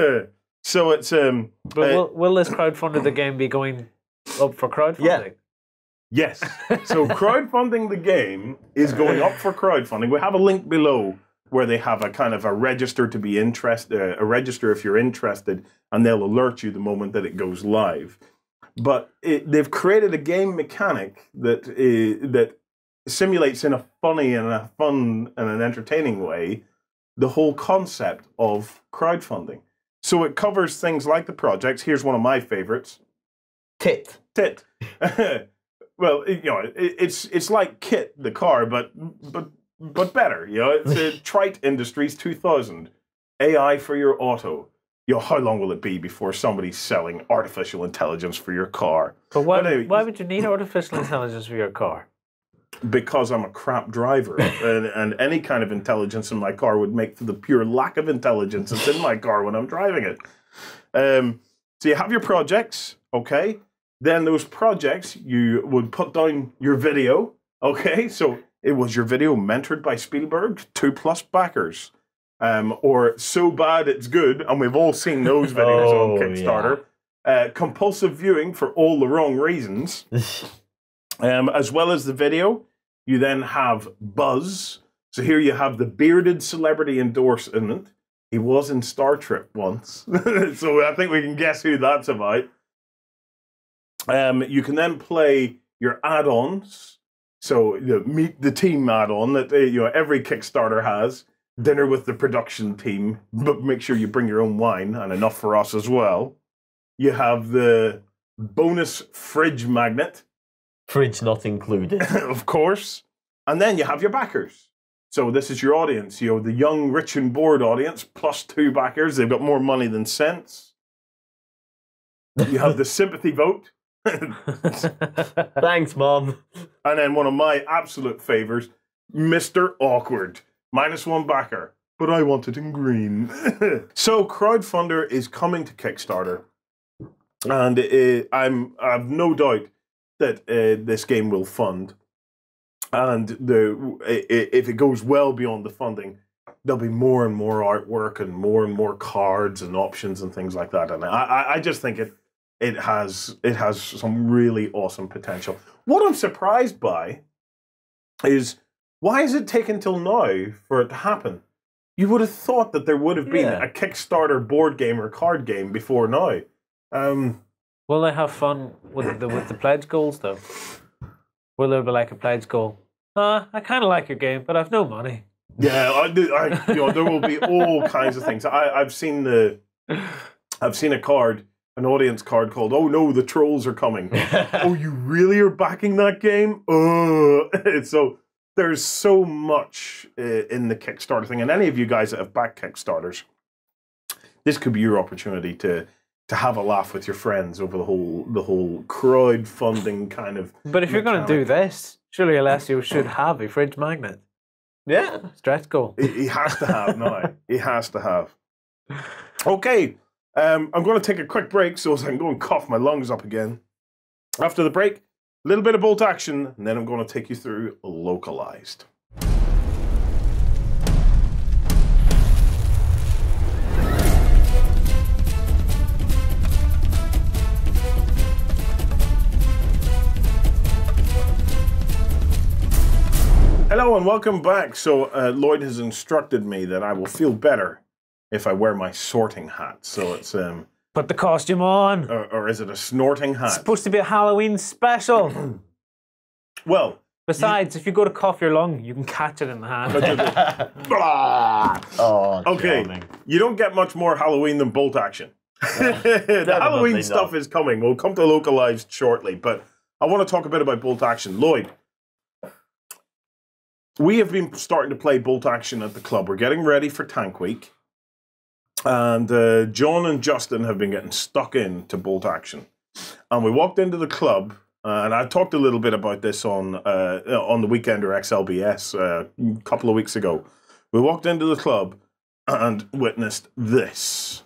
So it's um. but uh, will, will this Crowdfunder The Game be going up for crowdfunding? Yeah. Yes. So crowdfunding the game is going up for crowdfunding. We have a link below where they have a kind of a register to be interested, uh, a register if you're interested, and they'll alert you the moment that it goes live. But it, they've created a game mechanic that uh, that simulates in a funny and a fun and an entertaining way the whole concept of crowdfunding. So it covers things like the projects. Here's one of my favorites. Tit. Tit. Well, you know, it, it's it's like Kit the car, but but but better. You know, it's uh, Trite Industries two thousand. A I for your auto. You know, how long will it be before somebody's selling artificial intelligence for your car? But why, But anyway, why would you need artificial intelligence for your car? Because I'm a crap driver, and, and any kind of intelligence in my car would make for the pure lack of intelligence that's in my car when I'm driving it. Um, so you have your projects, okay? Then those projects, you would put down your video, okay? So it was your video mentored by Spielberg, two plus backers. Um, or so bad it's good, and we've all seen those videos Oh, on Kickstarter. Uh, compulsive viewing for all the wrong reasons. Um, as well as the video, you then have buzz. So here you have the bearded celebrity endorsement. He was in Star Trek once. So I think we can guess who that's about. Um, you can then play your add-ons. So you know, meet the team add-on that uh, you know every Kickstarter has. Dinner with the production team, but make sure you bring your own wine and enough for us as well. You have the bonus fridge magnet. Fridge not included. Of course. And then you have your backers. So this is your audience, you know, the young, rich and bored audience, plus two backers. They've got more money than sense. You have the sympathy vote. Thanks, Mom. And then one of my absolute favors, Mister Awkward. Minus one backer. But I want it in green. So Crowdfunder is coming to Kickstarter. And uh, I'm, I have no doubt that uh, this game will fund, and the if it goes well beyond the funding, there'll be more and more artwork and more and more cards and options and things like that. And I, I just think it it has it has some really awesome potential. What I'm surprised by is why is it taken till now for it to happen? You would have thought that there would have been Yeah. a Kickstarter board game or card game before now. Um, Will they have fun with the with the pledge goals though? Will there be like a pledge goal? Uh, I kind of like your game, but I've no money. Yeah, I, do- I, you know, there will be all kinds of things. I, I've seen the, I've seen a card, an audience card called "Oh no, the trolls are coming." Oh, you really are backing that game? Uh, so there's so much uh, in the Kickstarter thing, and any of you guys that have backed Kickstarters, this could be your opportunity to to have a laugh with your friends over the whole the whole crowdfunding kind of. But if you're going to do mechanic. this, surely Alessio should have a fridge magnet. Yeah. Stretch goal. He, he has to have now. He has to have. Okay, um, I'm going to take a quick break so I can go and cough my lungs up again. After the break, a little bit of bolt action, and then I'm going to take you through LocaliZED. Hello and welcome back. So uh, Lloyd has instructed me that I will feel better if I wear my sorting hat. So it's um, Put the costume on. or, or is it a snorting It's hat? supposed to be a Halloween special. Well, Besides, if you go to cough your lung, you can catch it in the hand. blah. Oh, Okay, charming. you don't get much more Halloween than bolt action. The Halloween Definitely stuff not. is coming. We'll come to LocaliZED shortly, but I want to talk a bit about bolt action. Lloyd, we have been starting to play bolt action at the club. We're getting ready for Tank Week. And uh, John and Justin have been getting stuck in to bolt action. And we walked into the club, uh, and I talked a little bit about this on uh, on the Weekender X L B S uh, a couple of weeks ago. We walked into the club and witnessed this.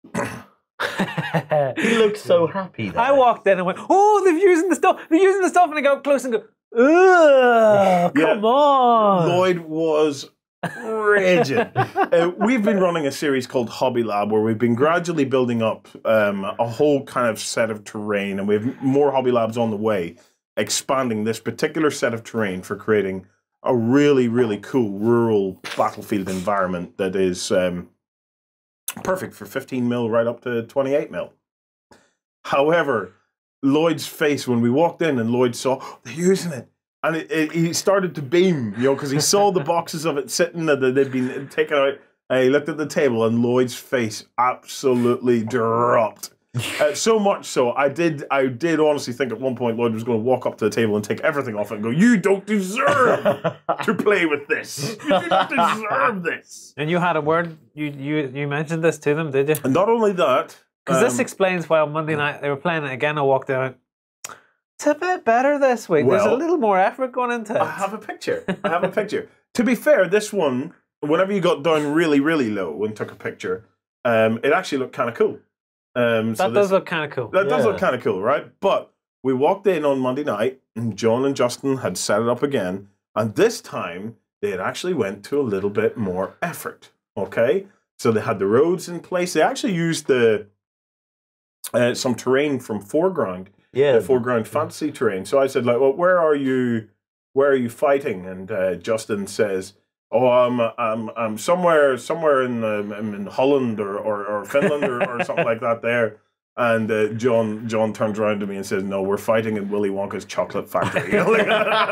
He looks so happy there. I walked in and went, oh, they're using the stuff, they're using the stuff, and I go up close and go, ugh, Yeah. come on. Lloyd was raging. uh, we've been running a series called Hobby Lab where we've been gradually building up um, a whole kind of set of terrain, and we have more Hobby Labs on the way, expanding this particular set of terrain for creating a really, really cool rural battlefield environment that is um, perfect for fifteen mil right up to twenty-eight mil. However, Lloyd's face when we walked in and Lloyd saw, oh, they're using it. And it, it, he started to beam, you know, because he saw the boxes of it sitting that they'd been taken out. And he looked at the table and Lloyd's face absolutely dropped. Uh, so much so, I did I did honestly think at one point Lloyd was going to walk up to the table and take everything off it and go, you don't deserve to play with this. You do not deserve this. And you had a word, you you, you mentioned this to them, did you? And not only that... Because um, this explains why on Monday night they were playing it again. I walked out. It's a bit better this week. There's Well, a little more effort going into it. I have a picture. I have a picture. To be fair, this one, whenever you got down really, really low and took a picture, um, it actually looked kind of cool. Um, that so does this, look kind of cool. That does Yeah. look kind of cool, right? But we walked in on Monday night, and John and Justin had set it up again, and this time they had actually went to a little bit more effort. Okay, so they had the roads in place. They actually used the uh, some terrain from Foreground. Yeah. The foreground fantasy terrain. So I said, like, well, where are you? Where are you fighting? And uh, Justin says, oh, I'm, I'm, I'm somewhere, somewhere in, um, I'm in Holland or, or, or Finland or, or something like that. There. And uh, John, John turns around to me and says, no, we're fighting in Willy Wonka's chocolate factory. You know, like,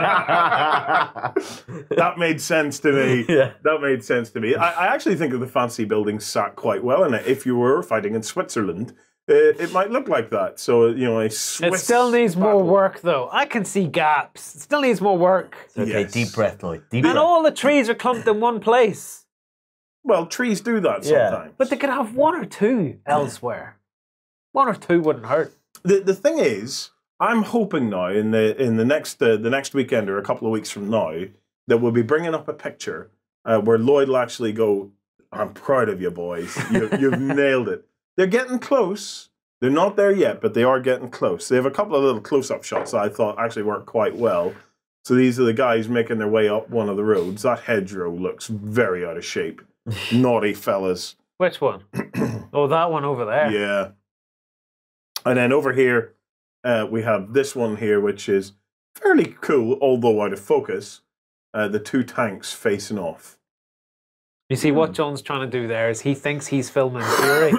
that made sense to me. Yeah. That made sense to me. I, I actually think that the fancy building sat quite well in it. If you were fighting in Switzerland, It, it might look like that. So, you know, a Swiss It still needs more battle. work, though. I can see gaps. It still needs more work. Okay, Yes. deep breath, Lloyd. Deep And breath. all the trees are clumped in one place. Well, trees do that Yeah. sometimes. But they could have one or two elsewhere. One or two wouldn't hurt. the the thing is, I'm hoping now in the in the next uh, the next weekend or a couple of weeks from now that we'll be bringing up a picture uh, where Lloyd will actually go, "I'm proud of you, boys. You, you've nailed it." They're getting close. They're not there yet, but they are getting close. They have a couple of little close-up shots that I thought actually worked quite well. So these are the guys making their way up one of the roads. That hedgerow looks very out of shape. Naughty fellas. Which one? Oh, that one over there. Yeah. And then over here, uh, we have this one here, which is fairly cool, although out of focus. Uh, the two tanks facing off. You see, what John's trying to do there is he thinks he's filming Fury.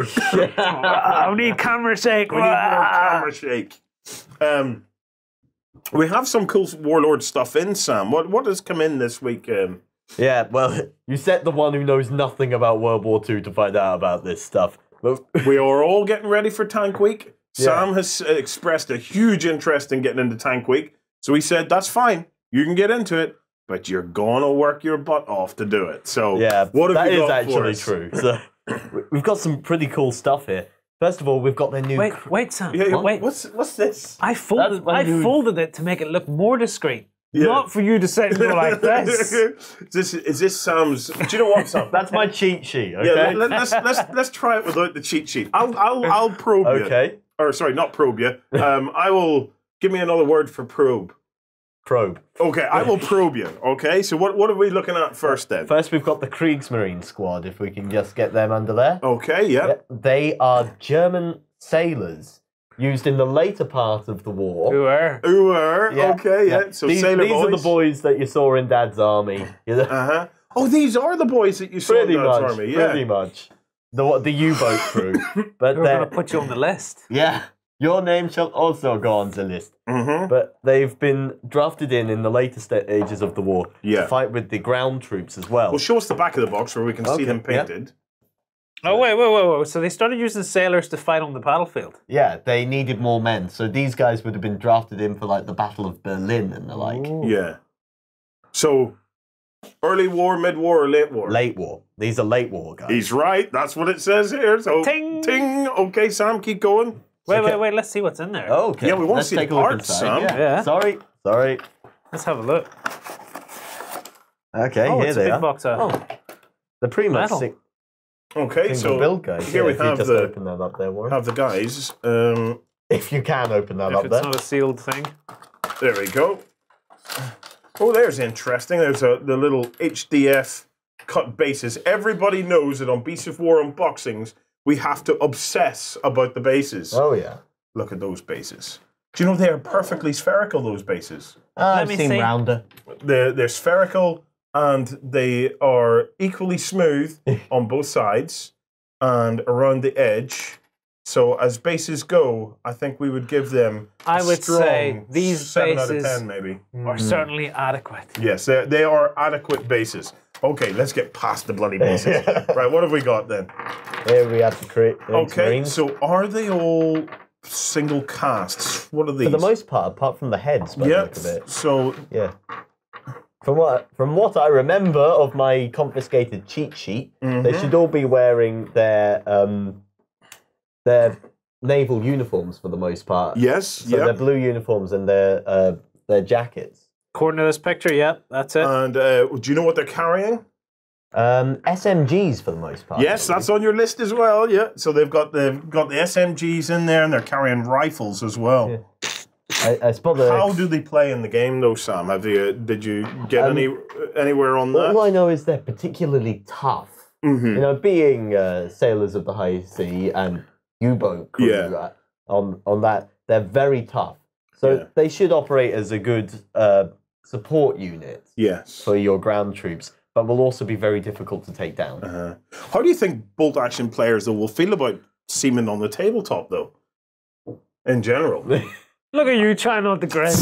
I need camera shake. We need more camera shake. Um, we have some cool Warlord stuff in, Sam. What what has come in this week? Um, Yeah, well, you set the one who knows nothing about World War Two to find out about this stuff. But we are all getting ready for Tank Week. Yeah. Sam has uh, expressed a huge interest in getting into Tank Week. So he said, that's fine. You can get into it, but you're going to work your butt off to do it. So yeah, what have that you is got for actually us? true. So we've got some pretty cool stuff here. First of all, we've got the new... Wait, wait, Sam. Yeah, yeah, Wait. What's, what's this? I folded, That's when I you- folded it to make it look more discreet. Yeah. Not for you to sit and go like this. is this is this Sam's? Do you know what, Sam? That's my cheat sheet, okay? Yeah, let, let's let's let's try it without the cheat sheet. I'll I'll I'll probe you. Okay. Or sorry, not probe you. Um, I will give me another word for probe. Probe. Okay, I will probe you. Okay, so what what are we looking at first then? First, we've got the Kriegsmarine squad, if we can just get them under there. Okay, yeah. Yeah, they are German sailors used in the later part of the war. Who are? Who are? Yeah, Okay, yeah. So these, sailor these boys. are the boys that you saw in Dad's army. You know? Uh huh. Oh, these are the boys that you saw Pretty in Dad's much. army. Yeah. Pretty much. The the U-boat crew. But We're going they're to put you on the list. yeah. Your name shall also go on the list. Mm-hmm. But they've been drafted in in the later stages of the war Yeah. to fight with the ground troops as well. Well, show us the back of the box where we can see Okay, them yeah. painted. Oh, wait, wait, wait, wait. So they started using sailors to fight on the battlefield. Yeah, they needed more men. So these guys would have been drafted in for like the Battle of Berlin and the like. Yeah. So Early war, mid war, or late war? Late war. These are late war guys. He's right. That's what it says here. So Ting. ting. Okay, Sam, keep going. Wait, Okay. wait, wait. Let's see what's in there. Oh, okay. Yeah, we want Let's to see take the a look parts, inside. Sam. Yeah. Yeah. Sorry. Sorry. Let's have a look. Okay, Oh, here it's a they big are. box of Oh, they're pretty much metal. sing- Okay, single so build guys. here Yeah, we if you have just the open that up there, Warren. have the guys. Um, If you can open that If up it's there. not a sealed thing. there we go. Oh, there's interesting. There's a, the little H D F cut bases. Everybody knows that on Beasts of War unboxings, we have to obsess about the bases. Oh yeah. Look at those bases. Do you know they are perfectly spherical, those bases? Uh, I've me seen see. rounder. They're, they're spherical and they are equally smooth on both sides and around the edge. So as bases go, I think we would give them I a would strong say these seven bases out of ten maybe. are certainly adequate. Yes, they they are adequate bases. Okay, let's get past the bloody bases. Right, what have we got then? Here we have to create. Okay, so are they all single casts? What are these? For the most part, apart from the heads, by the Yep. look of it. So Yeah. From what from what I remember of my confiscated cheat sheet, they should all be wearing their um their naval uniforms for the most part. yes, So yeah. their blue uniforms and their uh, their jackets. According to this picture, yep, that's it. And uh, do you know what they're carrying? Um, S M Gs for the most part. Yes, that's on your list as well. Yeah. So they've got they've got the S M Gs in there, and they're carrying rifles as well. Yeah. I, I suppose the, How do they play in the game, though, Sam? Have you did you get Um, any anywhere on that? all I know is they're particularly tough. Mhm. You know, being uh, sailors of the high sea and U-boat crew Yeah. uh, on on that, they're very tough. So Yeah. they should operate as a good uh, support unit Yes. for your ground troops, but will also be very difficult to take down. Uh-huh. How do you think bolt action players though will feel about seamen on the tabletop though? In general. Look at you trying not to grin.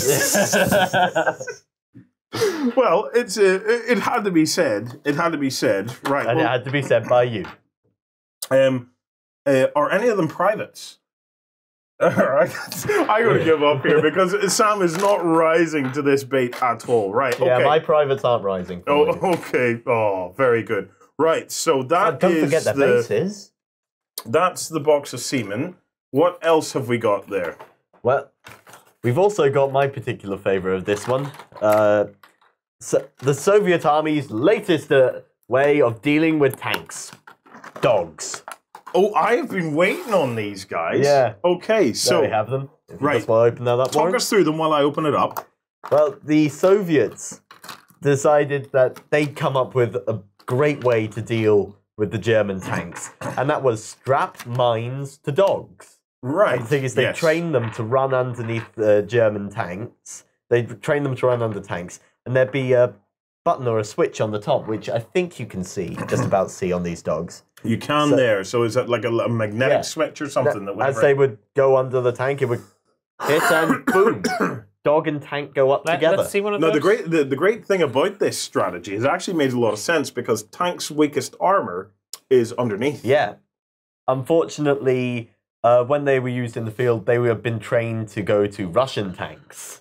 Well, it's uh, it had to be said. It had to be said. Right. And it well, had to be said by you. um, uh, are any of them privates? All right. I'm going to give up here because Sam is not rising to this bait at all. Right. Okay. Yeah, my privates aren't rising. For Oh, you. okay. Oh, very good. Right. So that Uh, don't is forget their the faces. that's the box of semen. What else have we got there? Well, we've also got my particular favourite of this one. Uh, so the Soviet Army's latest uh, way of dealing with tanks. Dogs. Oh, I have been waiting on these guys. Yeah. Okay. So So we have them. If you right. just want to open that up, talk Warren. us through them while I open it up. Well, the Soviets decided that they'd come up with a great way to deal with the German tanks, and that was strap mines to dogs. Right. The thing is, they yes. train them to run underneath the German tanks. They train them to run under tanks, and there'd be a button or a switch on the top, which I think you can see, just about see on these dogs. You can So- there. So is that like a, a magnetic Yeah. switch or something? That, As they would go under the tank, it would hit and boom, dog and tank go up Let, together. let's see one of No, those. the great the, the great thing about this strategy has actually made a lot of sense because tanks' weakest armor is underneath. Yeah. Unfortunately, uh, when they were used in the field, they have been trained to go to Russian tanks.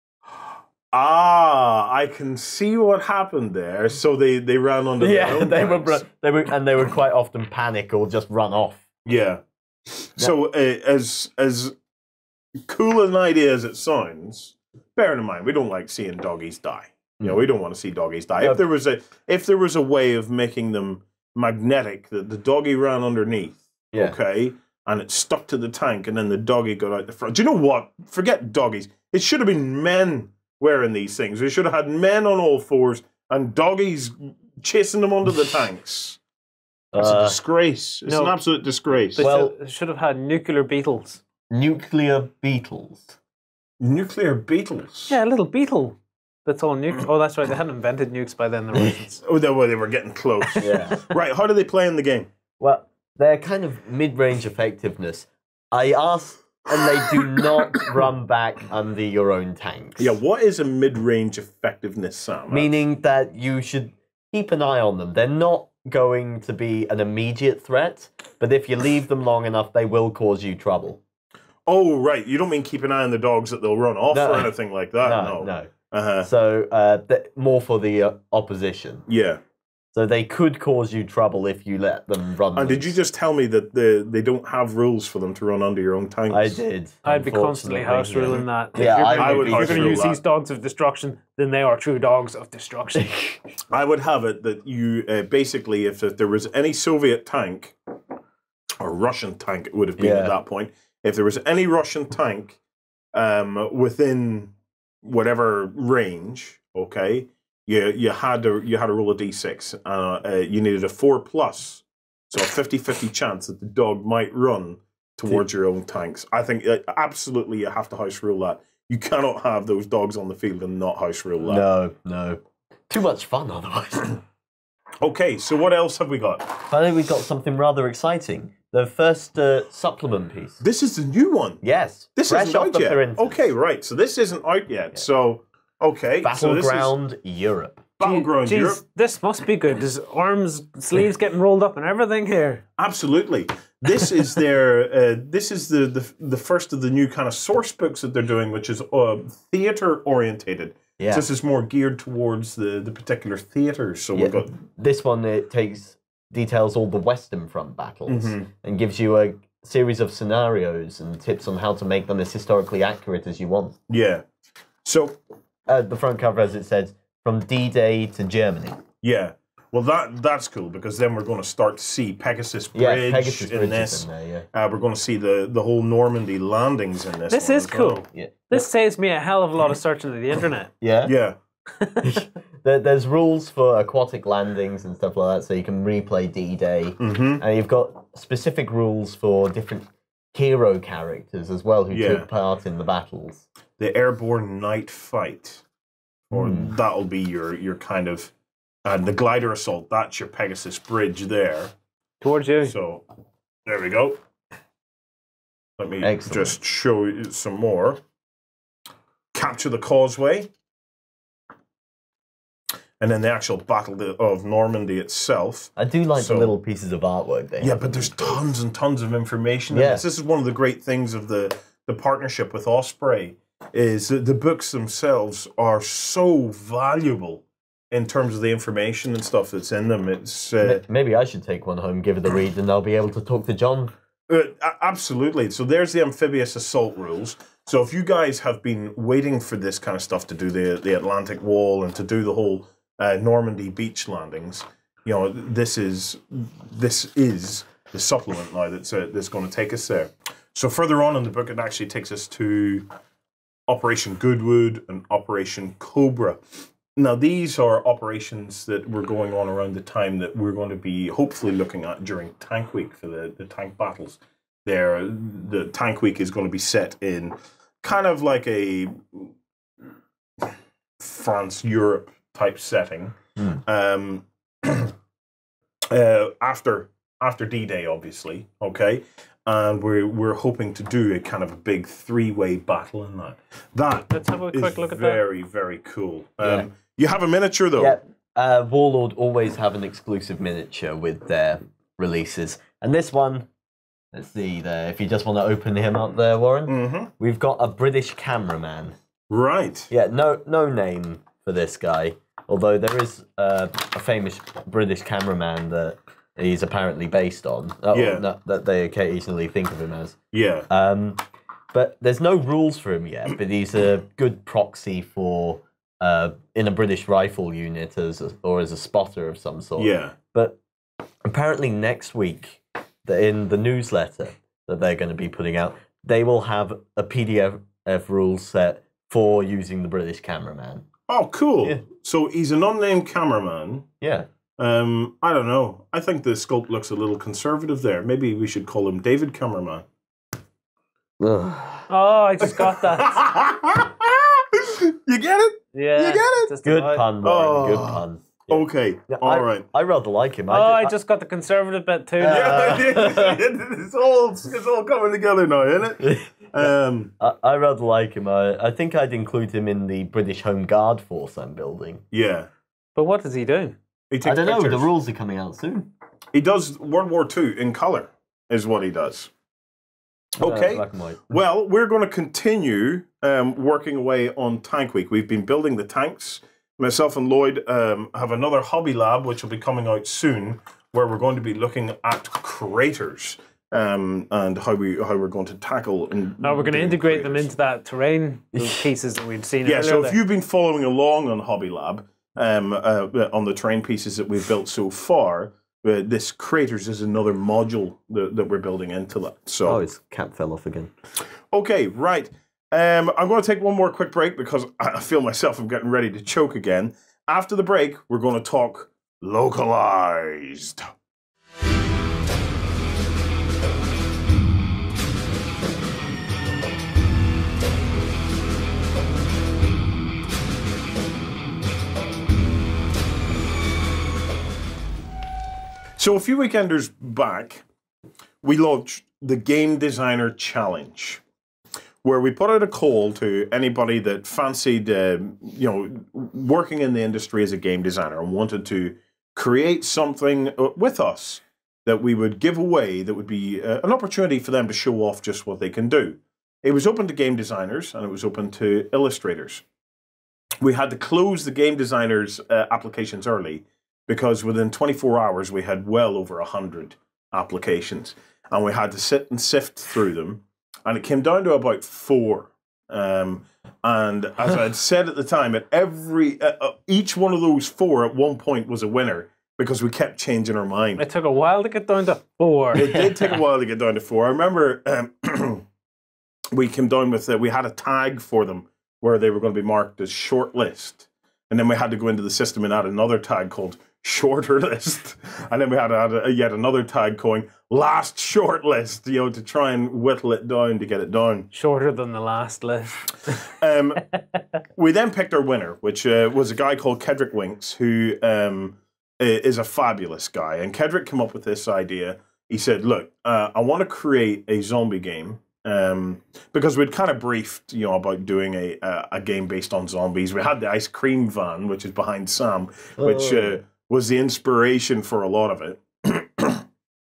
Ah, I can see what happened there. So they, they ran under their Yeah, own they were, tanks. br- they were, and they would quite often panic or just run off. Yeah. So uh, as as cool an idea as it sounds, bearing in mind we don't like seeing doggies die. You know, we don't want to see doggies die. No. If there was a if there was a way of making them magnetic, that the doggy ran underneath, Yeah. okay, and it stuck to the tank, and then the doggy got out the front. Do you know what? Forget doggies. It should have been men wearing these things. We should have had men on all fours and doggies chasing them onto the tanks. It's a Uh, disgrace. It's no. an absolute disgrace. They Well- should, should have had nuclear beetles. nuclear beetles. Nuclear beetles. Yeah, a little beetle. That's all nuke. Oh, that's right. They hadn't invented nukes by then, the Russians. Oh, they were, they were getting close. Yeah. Right, how do they play in the game? Well, they're kind of mid-range effectiveness. I asked, and they do not run back under your own tanks. Yeah, what is a mid-range effectiveness, Sam? Meaning that you should keep an eye on them. They're not going to be an immediate threat, but if you leave them long enough, they will cause you trouble. Oh, right. You don't mean keep an eye on the dogs that they'll run off No. or anything like that? No, No. no. Uh-huh. So uh, th- more for the uh, opposition. Yeah. So they could cause you trouble if you let them run. And did you just tell me that the, they don't have rules for them to run under your own tanks? I did. I'd be constantly house unfortunately. ruling that. Yeah, if you're I gonna, would if you're house going to rule use that. these dogs of destruction, then they are true dogs of destruction. I would have it that you uh, basically, if, if there was any Soviet tank, or Russian tank it would have been Yeah. at that point, if there was any Russian tank um, within whatever range, okay, you you had to you had to roll a d six. Uh, uh, you needed a four plus, so a fifty-fifty chance that the dog might run towards your own tanks. I think uh, absolutely you have to house rule that. You cannot have those dogs on the field and not house rule that. No, no. Too much fun otherwise. Okay, so what else have we got? Finally, we got something rather exciting. The first uh, supplement piece. This is the new one. Yes. This fresh isn't off out the yet. printers. Okay, right. So this isn't out yet. So, okay. Battleground so this is Europe. Battleground Jeez, Europe. this must be good. There's arms, sleeves getting rolled up and everything here. Absolutely. This is their. Uh, this is the, the the first of the new kind of source books that they're doing, which is uh, theater orientated. Yeah. So this is more geared towards the the particular theaters. So Yeah. we've got. This one, it takes details all the Western Front battles Mhm. and gives you a series of scenarios and tips on how to make them as historically accurate as you want. Yeah. So Uh, the front cover, as it says, from D-Day to Germany. yeah. Well, that that's cool because then we're going to start to see Pegasus Bridge Yeah, Pegasus in Bridge this. is in there, yeah. Uh, we're going to see the, the whole Normandy landings in this. This one is as well. cool. Yeah. This saves me a hell of a lot of searching of the internet. Yeah? Yeah. There, there's rules for aquatic landings and stuff like that, so you can replay D-Day. Mm-hmm. And you've got specific rules for different hero characters as well who Yeah. took part in the battles. The airborne night fight, or Hmm. that'll be your your kind of and the glider assault. That's your Pegasus Bridge there. Towards you. So there we go. Let me Excellent. just show you some more. Capture the Causeway, and then the actual Battle of Normandy itself. I do like So- the little pieces of artwork there. Yeah, but there's tons and tons of information in Yeah. this. This is one of the great things of the, the partnership with Osprey, is that the books themselves are so valuable in terms of the information and stuff that's in them. It's uh, Maybe I should take one home, give it a read, and I'll be able to talk to John. uh, a- absolutely. So there's the amphibious assault rules. So if you guys have been waiting for this kind of stuff to do the the Atlantic Wall and to do the whole uh, Normandy beach landings, you know, this is this is the supplement now that's uh, that's going to take us there. So further on in the book, it actually takes us to Operation Goodwood and Operation Cobra. Now, these are operations that were going on around the time that we're going to be hopefully looking at during Tank Week for the, the tank battles. There, the Tank Week is going to be set in kind of like a France-Europe type setting. Mm. Um, uh, after after D-Day, obviously, okay? And we're, we're hoping to do a kind of a big three-way battle in that. That Let's have a is quick look at that. very, very cool. Um, Yeah. You have a miniature, though. Yeah, uh, Warlord always have an exclusive miniature with their releases. And this one, let's see there, if you just want to open him up there, Warren, Mm-hmm. we've got a British cameraman. Right. Yeah, no no name for this guy, although there is uh, a famous British cameraman that he's apparently based on, uh, Yeah. or no, that they occasionally think of him as. Yeah. Um, but there's no rules for him yet, but he's a good proxy for uh, in a British rifle unit as a, or as a spotter of some sort. Yeah. But apparently next week, the, in the newsletter that they're going to be putting out, they will have a P D F rule set for using the British cameraman. Oh, cool. Yeah. So he's an unnamed cameraman. Yeah. Um, I don't know. I think the sculpt looks a little conservative there. Maybe we should call him David Cameraman. Ugh. Oh, I just got that. You get it? Yeah. You get it? just Good about. pun, Warren. Good Oh. pun. Okay. Yeah, All I, right. I rather like him. Oh, I, I did- just got the conservative bit too. Uh, it's all it's all coming together now, isn't it? Um, I, I rather like him. I, I think I'd include him in the British Home Guard force I'm building. yeah. But what does he do? He I takes don't know. pictures. The rules are coming out soon. He does World War Two in color, is what he does. Okay. Uh, black and white. Well, we're going to continue um, working away on Tank Week. We've been building the tanks. Myself and Lloyd um, have another hobby lab, which will be coming out soon, where we're going to be looking at craters um, and how we how we're going to tackle. And no, we're going to integrate them into that terrain, those pieces that we'd seen. Yeah. So if there. you've been following along on Hobby Lab, um, uh, on the terrain pieces that we've built so far. Uh, this craters is another module that, that we're building into that. So, oh, his cap fell off again. Okay, right. Um, I'm going to take one more quick break because I feel myself I'm getting ready to choke again. After the break, we're going to talk LocaliZED. So a few weekenders back, we launched the Game Designer Challenge, where we put out a call to anybody that fancied, uh, you know, working in the industry as a game designer and wanted to create something with us that we would give away that would be uh, an opportunity for them to show off just what they can do. It was open to game designers and it was open to illustrators. We had to close the game designers' uh, applications early, because within twenty-four hours, we had well over one hundred applications. And we had to sit and sift through them. And it came down to about four. Um, and as I had said at the time, at every uh, uh, each one of those four at one point was a winner, because we kept changing our mind. It took a while to get down to four. It did take a while to get down to four. I remember um, we came down with, uh, we had a tag for them where they were going to be marked as shortlist. And then we had to go into the system and add another tag called shorter list, and then we had to add a, yet another tag going last short list, you know, to try and whittle it down to get it down. Shorter than the last list. um, we then picked our winner, which uh, was a guy called Kedrick Winks, who um, is a fabulous guy. And Kedrick came up with this idea. He said, look, uh, I want to create a zombie game. Um, because we'd kind of briefed, you know, about doing a, a a game based on zombies. We had the ice cream van, which is behind Sam, which uh, was the inspiration for a lot of it.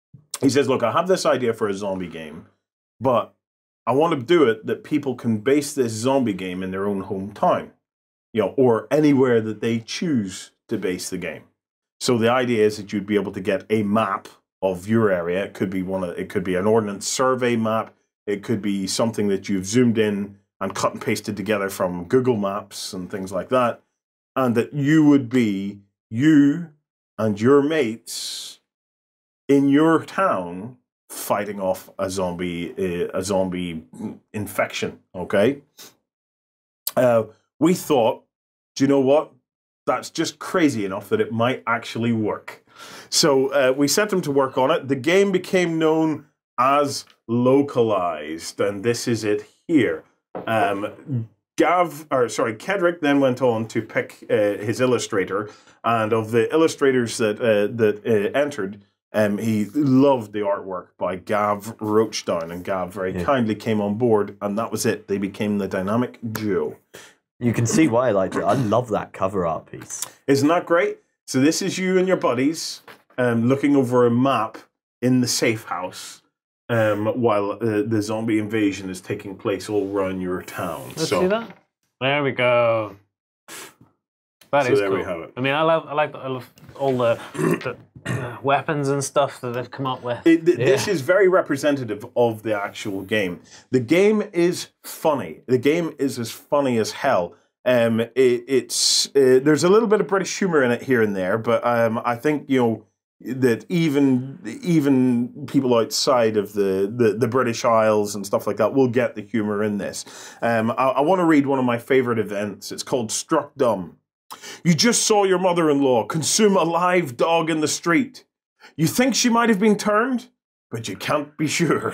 He says, look, I have this idea for a zombie game, but I want to do it that people can base this zombie game in their own hometown, you know, or anywhere that they choose to base the game. So the idea is that you'd be able to get a map of your area. It could be one of, it could be an ordnance survey map. It could be something that you've zoomed in and cut and pasted together from Google Maps and things like that. And that you would be, you and your mates in your town fighting off a zombie, uh, a zombie infection, okay? Uh, we thought, do you know what? That's just crazy enough that it might actually work. So uh, we set them to work on it. The game became known as LocaliZED, and this is it here. Um, Gav, or sorry, Kedrick then went on to pick uh, his illustrator, and of the illustrators that uh, that uh, entered, um, he loved the artwork by Gav Roachdown, and Gav very yeah. kindly came on board, and that was it. They became the dynamic duo. You can see why I liked it. I love that cover art piece. Isn't that great? So this is you and your buddies um, looking over a map in the safe house. Um, while uh, the zombie invasion is taking place all around your town. Let's so, see that. There we go. That so is there cool. we have it. I mean, I love, I like, I love all the, the uh, weapons and stuff that they've come up with. It, th yeah. This is very representative of the actual game. The game is funny. The game is as funny as hell. Um, it, it's uh, there's a little bit of British humor in it here and there, but um, I think you know. that even even people outside of the, the, the British Isles and stuff like that will get the humour in this. Um, I, I want to read one of my favourite events. It's called Struck Dumb. You just saw your mother-in-law consume a live dog in the street. You think she might have been turned, but you can't be sure.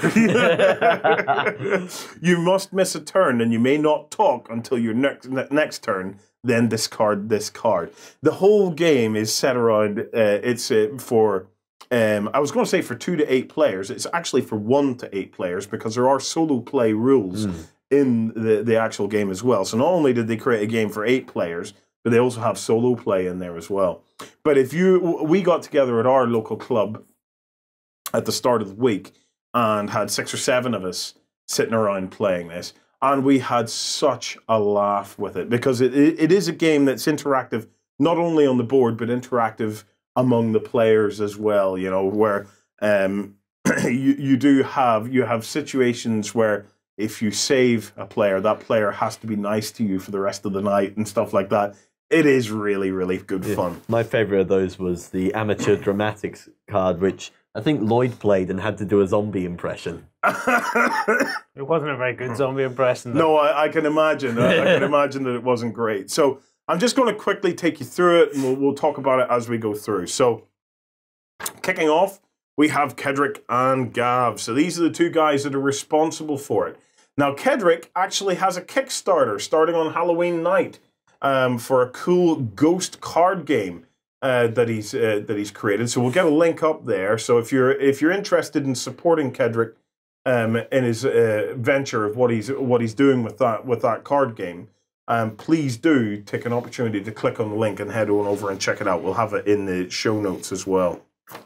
You must miss a turn and you may not talk until your next, next turn. Then discard this card. The whole game is set around, uh, it's uh, for, um, I was going to say for two to eight players. It's actually for one to eight players because there are solo play rules mm. in the, the actual game as well. So not only did they create a game for eight players, but they also have solo play in there as well. But if you, we got together at our local club at the start of the week, and had six or seven of us sitting around playing this. And we had such a laugh with it because it, it, it is a game that's interactive, not only on the board, but interactive among the players as well, you know, where um, you, you do have, you have situations where if you save a player, that player has to be nice to you for the rest of the night and stuff like that. It is really, really good Yeah. fun. My favourite of those was the amateur dramatics card, which I think Lloyd played and had to do a zombie impression. It wasn't a very good zombie impression. Though. No, I, I can imagine. I, I can imagine that it wasn't great. So I'm just going to quickly take you through it, and we'll, we'll talk about it as we go through. So kicking off, we have Kedrick and Gav. So these are the two guys that are responsible for it. Now, Kedrick actually has a Kickstarter starting on Halloween night um, for a cool ghost card game uh, that he's uh, that he's created. So we'll get a link up there. So if you're if you're interested in supporting Kedrick um, in his uh, venture of what he's what he's doing with that with that card game, um, please do take an opportunity to click on the link and head on over and check it out. We'll have it in the show notes as well.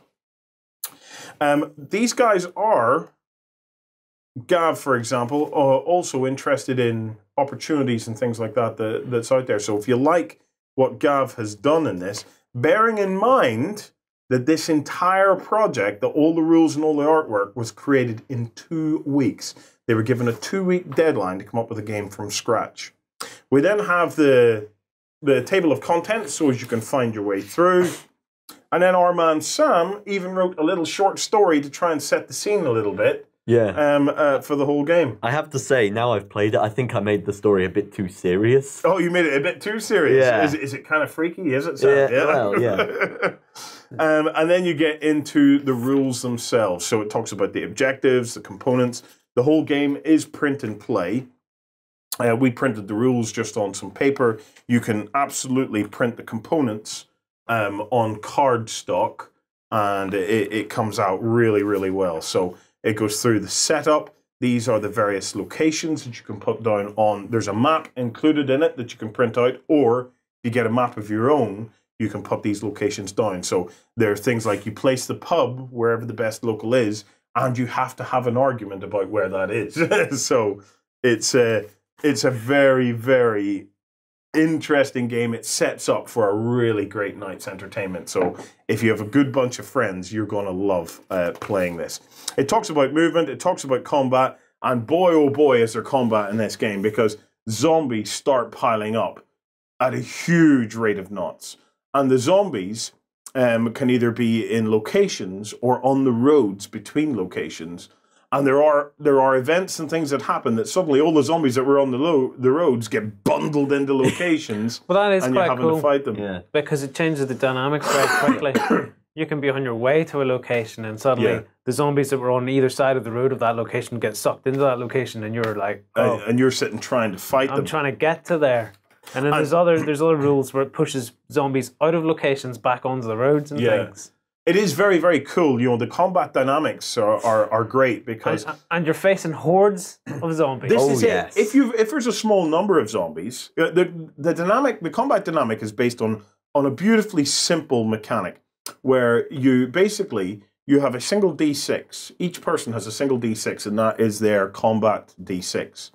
Um, these guys are, Gav, for example, are also interested in opportunities and things like that, that that's out there. So if you like what Gav has done in this, bearing in mind that this entire project, that all the rules and all the artwork was created in two weeks. They were given a two-week deadline to come up with a game from scratch. We then have the, the table of contents, so as you can find your way through. And then our man Sam even wrote a little short story to try and set the scene a little bit. Yeah. Um, uh, for the whole game. I have to say, now I've played it, I think I made the story a bit too serious. Oh, you made it a bit too serious. Yeah. Is, is it kind of freaky? Is it, Sam? Yeah, Yeah. well, yeah. um, and then you get into the rules themselves. So it talks about the objectives, the components. The whole game is print and play. Uh, we printed the rules just on some paper. You can absolutely print the components um, on cardstock, and it, it comes out really, really well. So it goes through the setup. These are the various locations that you can put down on. There's a map included in it that you can print out, or if you get a map of your own, you can put these locations down. So there are things like you place the pub wherever the best local is, and you have to have an argument about where that is. So it's a, it's a very, very interesting game. It sets up for a really great night's entertainment. So if you have a good bunch of friends, you're going to love uh, playing this. It talks about movement, it talks about combat, and boy oh boy is there combat in this game, because zombies start piling up at a huge rate of knots. And the zombies um, can either be in locations or on the roads between locations. And there are there are events and things that happen that suddenly all the zombies that were on the lo the roads get bundled into locations. Well, that is and quite you're having cool, to fight them. Yeah. because it changes the dynamics very quickly. You can be on your way to a location, and suddenly Yeah. the zombies that were on either side of the road of that location get sucked into that location, and you're like, "Oh, Uh, and you're sitting trying to fight I'm them. trying to get to there." And then And- there's other there's other rules where it pushes zombies out of locations back onto the roads and Yeah. things. It is very, very cool. You know, the combat dynamics are, are, are great because And, and you're facing hordes of zombies. this Oh, is yes. it. If you if there's a small number of zombies, uh, the the dynamic, the combat dynamic is based on on a beautifully simple mechanic where you basically you have a single D six. Each person has a single D six, and that is their combat D six.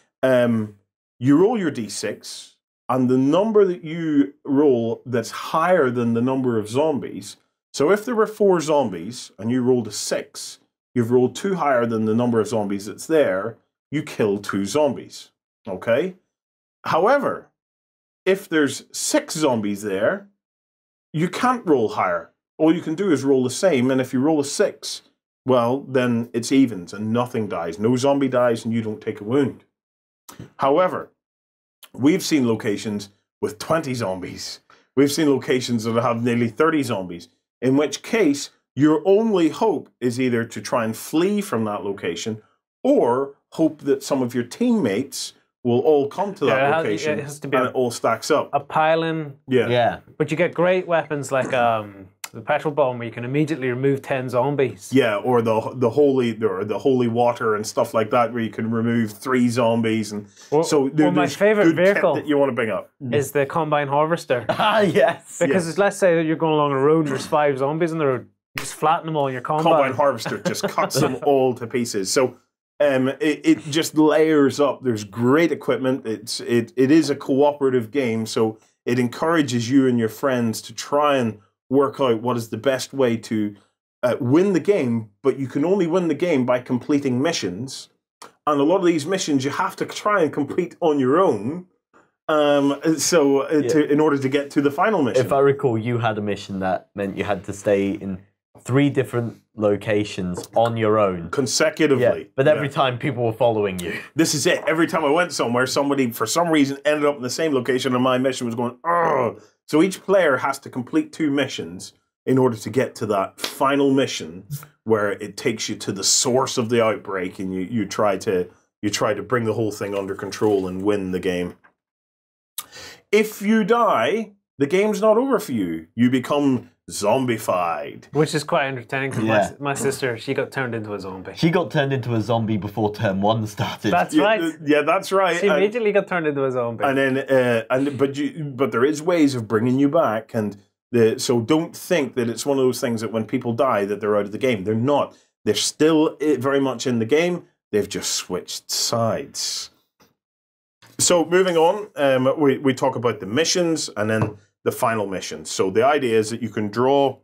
Um, you roll your D six, and the number that you roll that's higher than the number of zombies. So if there were four zombies and you rolled a six, you've rolled two higher than the number of zombies that's there, you kill two zombies. Okay? However, if there's six zombies there, you can't roll higher. All you can do is roll the same, and if you roll a six, well, then it's evens and nothing dies. No zombie dies and you don't take a wound. However, we've seen locations with twenty zombies. We've seen locations that have nearly thirty zombies, in which case your only hope is either to try and flee from that location or hope that some of your teammates will all come to Yeah, that it has- location it has to be and a- it all stacks up. A pile-in, Yeah. Yeah. but you get great weapons like um, the petrol bomb, where you can immediately remove ten zombies. Yeah, or the the holy or the holy water and stuff like that, where you can remove three zombies, and Well, so there, well, my there's favourite good kit vehicle that you want to bring up. is the combine harvester. Ah, yes. Because it's, let's say that you're going along a road and there's five zombies on the road. just flatten them all in your combine. Combine harvester just cuts them all to pieces. So um, it, it just layers up. There's great equipment. It's it it is a cooperative game, so it encourages you and your friends to try and work out what is the best way to uh, win the game. But you can only win the game by completing missions, and a lot of these missions you have to try and complete on your own. Um, so uh, Yeah. to, in order to get to the final mission. If I recall, you had a mission that meant you had to stay in three different locations on your own. Consecutively. Yeah, but every Yeah. time people were following you. This is it. Every time I went somewhere, somebody, for some reason, ended up in the same location, and my mission was going, ugh. So each player has to complete two missions in order to get to that final mission where it takes you to the source of the outbreak, and you, you try to you try to bring the whole thing under control and win the game. If you die, the game's not over for you. You become zombified. Which is quite entertaining because Yeah. my, my sister, she got turned into a zombie. She got turned into a zombie before turn one started. That's Yeah, right. uh, yeah, that's right. She And- immediately got turned into a zombie. And then, uh, and but you, but there is ways of bringing you back, and the so don't think that it's one of those things that when people die that they're out of the game. They're not. They're still uh, very much in the game. They've just switched sides. So moving on, um, we we talk about the missions and then the final missions. So the idea is that you can draw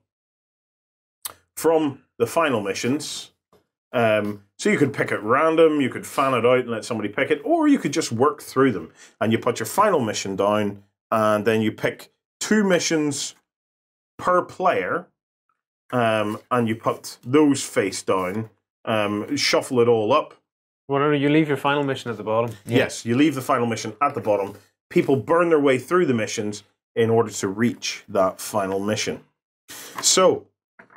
from the final missions. Um, so you could pick at random, you could fan it out and let somebody pick it, or you could just work through them. And you put your final mission down, and then you pick two missions per player, um, and you put those face down, um, shuffle it all up. Whatever, you leave your final mission at the bottom. Yes, you leave the final mission at the bottom. People burn their way through the missions in order to reach that final mission. So,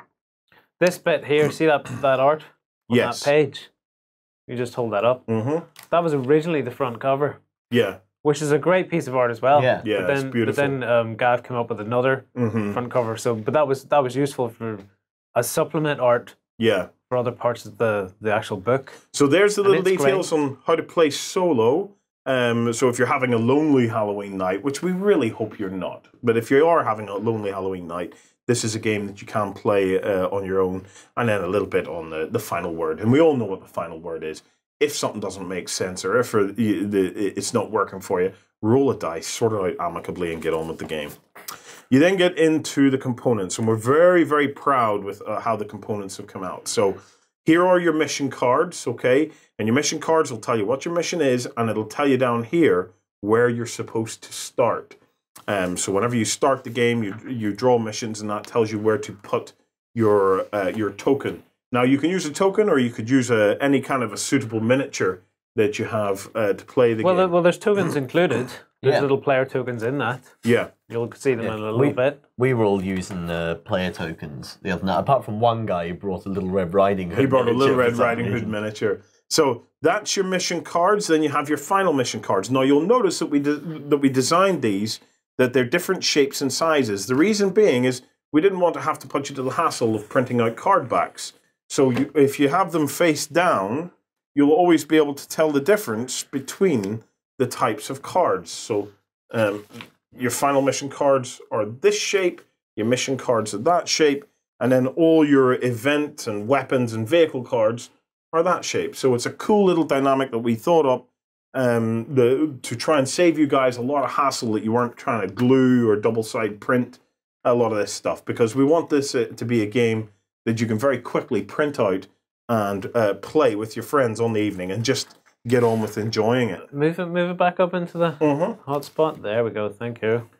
This bit here, see that that art on yes. that page? You just hold that up. Mm-hmm. That was originally the front cover, Yeah, which is a great piece of art as well. Yeah. Yeah, but it's then, beautiful. But then um, Gav came up with another mm-hmm. front cover. So, but that was that was useful for as supplement art yeah. for other parts of the the actual book. So there's the And little it's details on how to play solo. Um, so if you're having a lonely Halloween night, which we really hope you're not, but if you are having a lonely Halloween night, this is a game that you can play uh, on your own, and then a little bit on the, the final word. And we all know what the final word is. If something doesn't make sense, or if uh, the, the, it's not working for you, roll a dice, sort it out amicably, and get on with the game. You then get into the components, and we're very, very proud with uh, how the components have come out. So here are your mission cards, okay? And your mission cards will tell you what your mission is, and it'll tell you down here where you're supposed to start. Um, so whenever you start the game, you you draw missions, and that tells you where to put your uh, your token. Now you can use a token, or you could use a, any kind of a suitable miniature that you have uh, to play the Well, game. there, well, there's tokens included. There's Yeah. little player tokens in that. Yeah. You'll see them Yeah. in a little We- bit. We were all using uh, player tokens the other night, apart from one guy who brought a little Red Riding Hood. He brought a little miniature for Red some Riding Hood reason. miniature. So that's your mission cards. Then you have your final mission cards. Now you'll notice that we de- that we designed these, that they're different shapes and sizes. The reason being is we didn't want to have to put you to the hassle of printing out card backs. So you, if you have them face down, you'll always be able to tell the difference between the types of cards. So um, your final mission cards are this shape, your mission cards are that shape, and then all your event and weapons and vehicle cards are that shape. So it's a cool little dynamic that we thought up um, the, to try and save you guys a lot of hassle that you weren't trying to glue or double-side print a lot of this stuff, because we want this uh, to be a game that you can very quickly print out and uh, play with your friends on the evening and just get on with enjoying it. Move it, move it back up into the Mm-hmm. hotspot. There we go. Thank you.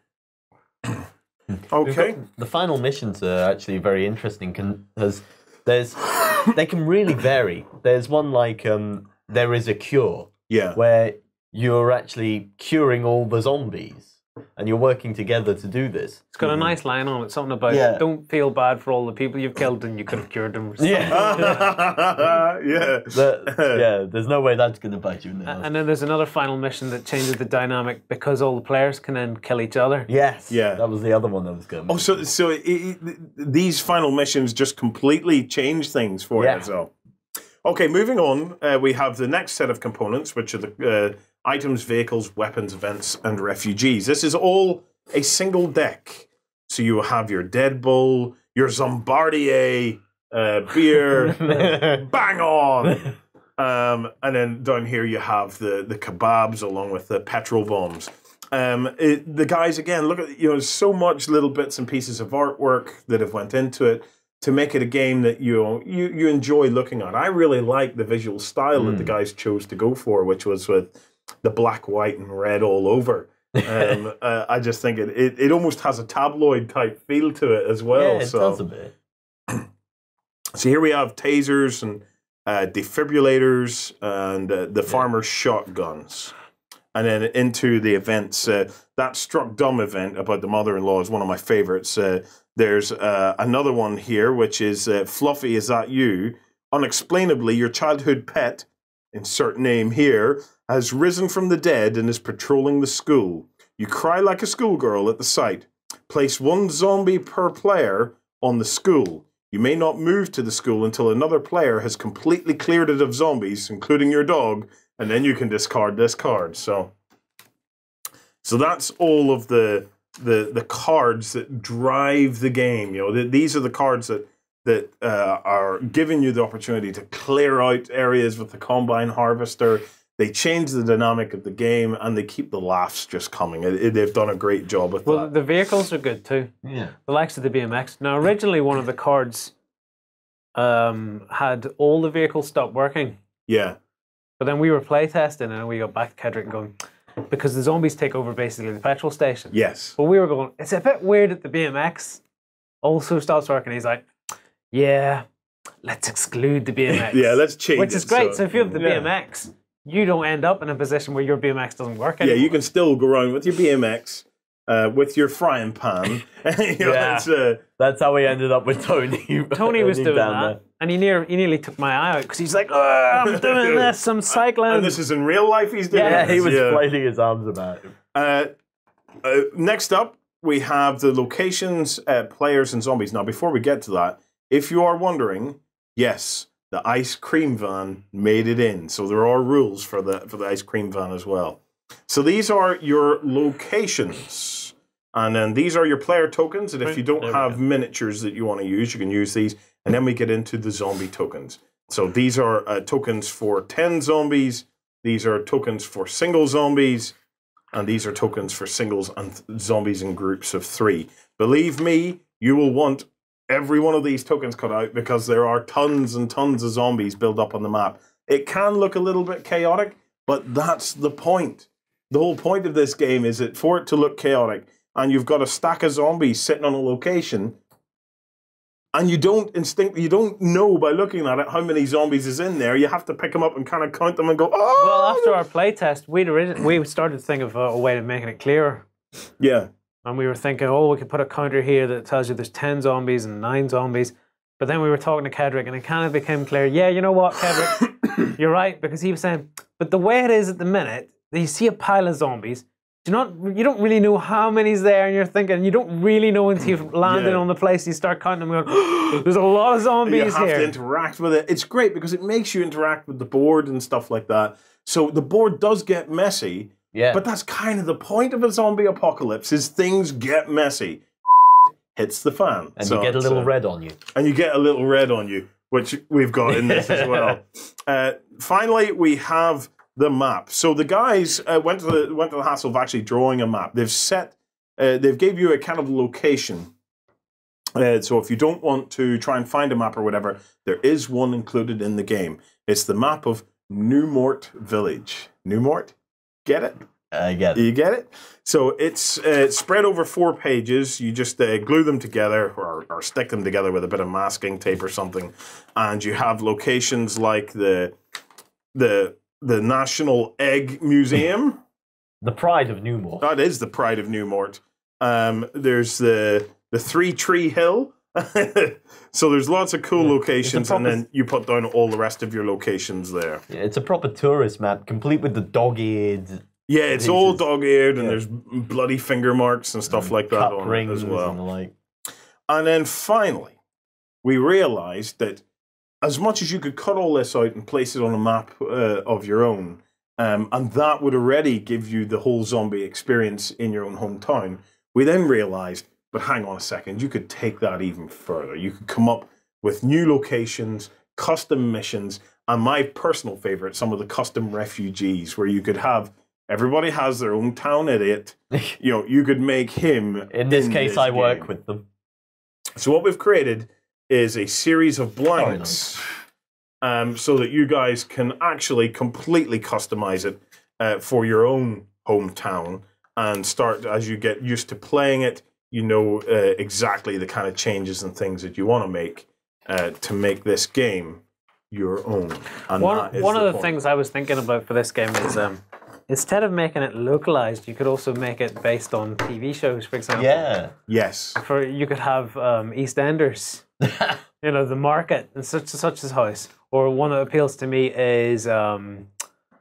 Okay. The final missions are actually very interesting because there's they can really vary. There's one like um, there is a cure Yeah. where you're actually curing all the zombies and you're working together to do this. It's got a nice line on it. Something about Yeah. don't feel bad for all the people you've killed and you could have cured them. Yeah, yeah. The- yeah. There's no way that's going to bite you in the ass. And then there's another final mission that changes the dynamic because all the players can then kill each other. Yes. Yeah. That was the other one I was going. Oh, so so it, it, these final missions just completely change things for Yeah. you. So, okay, moving on, uh, we have the next set of components, which are the uh, items, vehicles, weapons, events, and refugees. This is all a single deck. So you have your dead bull, your Zombardier uh, beer, bang on. Um, and then down here you have the, the kebabs along with the petrol bombs. Um, it, the guys, again, look at, you know, so much little bits and pieces of artwork that have went into it to make it a game that you you, you enjoy looking at. I really like the visual style mm. that the guys chose to go for, which was with the black, white, and red all over. um, uh, I just think it, it, it almost has a tabloid type feel to it as well. Yeah, it so. does a bit. So here we have tasers and uh, defibrillators and uh, the yeah. farmer's shotguns. And then into the events, uh, that Struck Dumb event about the mother-in-law is one of my favorites. Uh, there's uh, another one here, which is uh, Fluffy, is that you? Unexplainably, your childhood pet, insert name here, has risen from the dead and is patrolling the school. You cry like a schoolgirl at the sight. Place one zombie per player on the school. You may not move to the school until another player has completely cleared it of zombies, including your dog, and then you can discard this card. So, so that's all of the the the cards that drive the game. You know, the, these are the cards that that uh, are giving you the opportunity to clear out areas with the combine harvester. They change the dynamic of the game, and they keep the laughs just coming. It, it, they've done a great job with well, that. Well, the vehicles are good too. Yeah, the likes of the B M X. Now, originally, one of the cards um, had all the vehicles stop working. Yeah. But then we were playtesting, and we got back to Kedrick and going, because the zombies take over basically the petrol station. Yes. But we were going, it's a bit weird that the B M X also stops working. He's like, yeah, let's exclude the B M X. Yeah, let's change Which it, is great. So, so if you have the yeah. B M X, you don't end up in a position where your B M X doesn't work anymore. Yeah, you can still go around with your B M X, uh, with your frying pan. you know, yeah, it's, uh, that's how we ended up with Tony. Tony was doing that, there. and he, near, he nearly took my eye out because he's like, oh, I'm doing this, I'm cycling. And this is in real life he's doing Yeah, this. he was yeah. flailing his arms about him. Uh, uh, next up, we have the locations, uh, players, and zombies. Now, before we get to that, if you are wondering, yes, the ice cream van made it in. So there are rules for the for the ice cream van as well. So these are your locations. And then these are your player tokens. And if you don't have miniatures that you want to use, you can use these. And then we get into the zombie tokens. So these are uh, tokens for ten zombies. These are tokens for single zombies. And these are tokens for singles and th- zombies in groups of three. Believe me, you will want every one of these tokens cut out because there are tons and tons of zombies built up on the map. It can look a little bit chaotic, but that's the point. The whole point of this game is that for it to look chaotic, and you've got a stack of zombies sitting on a location, and you don't instinct, you don't know by looking at it how many zombies is in there. You have to pick them up and kind of count them and go, oh! Well, after our playtest, we'd origi- we started to think of a, a way of making it clearer. Yeah. And we were thinking, oh, we could put a counter here that tells you there's ten zombies and nine zombies. But then we were talking to Kedrick, and it kind of became clear, yeah, you know what, Kedrick, you're right, because he was saying, but the way it is at the minute, you see a pile of zombies, you not you don't really know how many's there, and you're thinking, you don't really know until you've landed yeah. on the place, you start counting them, going, oh, there's a lot of zombies here. You have here. to interact with it. It's great because it makes you interact with the board and stuff like that. So the board does get messy. Yeah. But that's kind of the point of a zombie apocalypse, is things get messy. Hits the fan. And so you get a little uh, red on you. And you get a little red on you, which we've got in this as well. Uh, finally, we have the map. So the guys uh, went to the went to the hassle of actually drawing a map. They've set, uh, they've gave you a kind of location. Uh, so if you don't want to try and find a map or whatever, there is one included in the game. It's the map of Newmort Village. Newmort? Get it? I get it. You get it? So it's uh, spread over four pages. You just uh, glue them together or, or stick them together with a bit of masking tape or something. And you have locations like the the the National Egg Museum. The pride of Newmort. That is the pride of Newmort. Um, there's the the Three Tree Hill. So there's lots of cool locations, and then you put down all the rest of your locations there. Yeah, it's a proper tourist map, complete with the dog-eared. Yeah, it's pieces. all dog-eared, and Yeah. there's bloody finger marks and stuff And like that cup on it rings as well. And the like. And then finally, we realized that as much as you could cut all this out and place it on a map uh, of your own, um, and that would already give you the whole zombie experience in your own hometown, we then realized But hang on a second, you could take that even further. You could come up with new locations, custom missions, and my personal favorite, some of the custom refugees, where you could have everybody has their own town idiot. You know, you could make him. In this in case, this I game. work with them. So what we've created is a series of blanks, um, so that you guys can actually completely customize it uh, for your own hometown and start as you get used to playing it. You know uh, exactly the kind of changes and things that you want to make uh, to make this game your own. And one that is one the of the point. things I was thinking about for this game is um, instead of making it localized, you could also make it based on T V shows, for example. Yeah. Yes. For you could have um, EastEnders, you know, the market and such and such as house. Or one that appeals to me is um,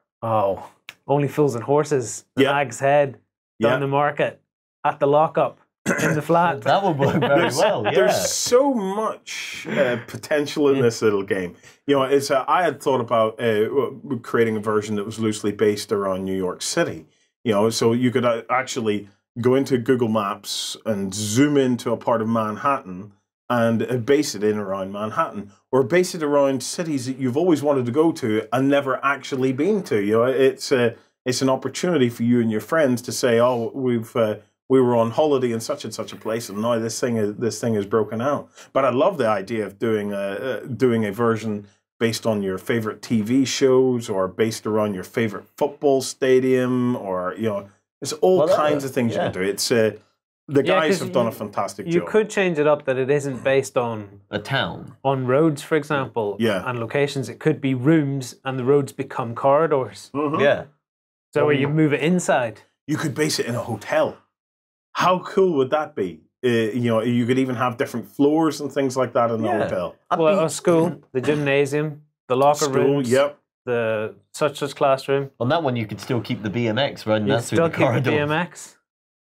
oh, Only Fools and Horses, the Yeah. Nag's Head down Yeah. the market at the lockup in the flat. That would work very well, yeah. There's so much uh, potential in this little game. You know, it's uh, I had thought about uh, creating a version that was loosely based around New York City. You know, so you could uh, actually go into Google Maps and zoom into a part of Manhattan and uh, base it in around Manhattan, or base it around cities that you've always wanted to go to and never actually been to. You know, it's a it's an opportunity for you and your friends to say, "Oh, we've." Uh, We were on holiday in such and such a place, and now this thing is this thing is broken out. But I love the idea of doing a uh, doing a version based on your favorite T V shows, or based around your favorite football stadium, or you know, there's all Well, kinds uh, of things yeah. you can do. It's uh, the Yeah, guys 'cause have done you- a fantastic You job. could change it up that it isn't based on A town. on roads, for example, Yeah. and locations. It could be rooms, and the roads become corridors. Mhm. Yeah. So where you move it inside. You could base it in a hotel. How cool would that be? Uh, you know, you could even have different floors and things like that in the Yeah. hotel. I'd Well, be- a school, the gymnasium, the locker School, rooms, yep. the such such classroom. On that one, you could still keep the B M X running You that through still the keep corridor. the B M X.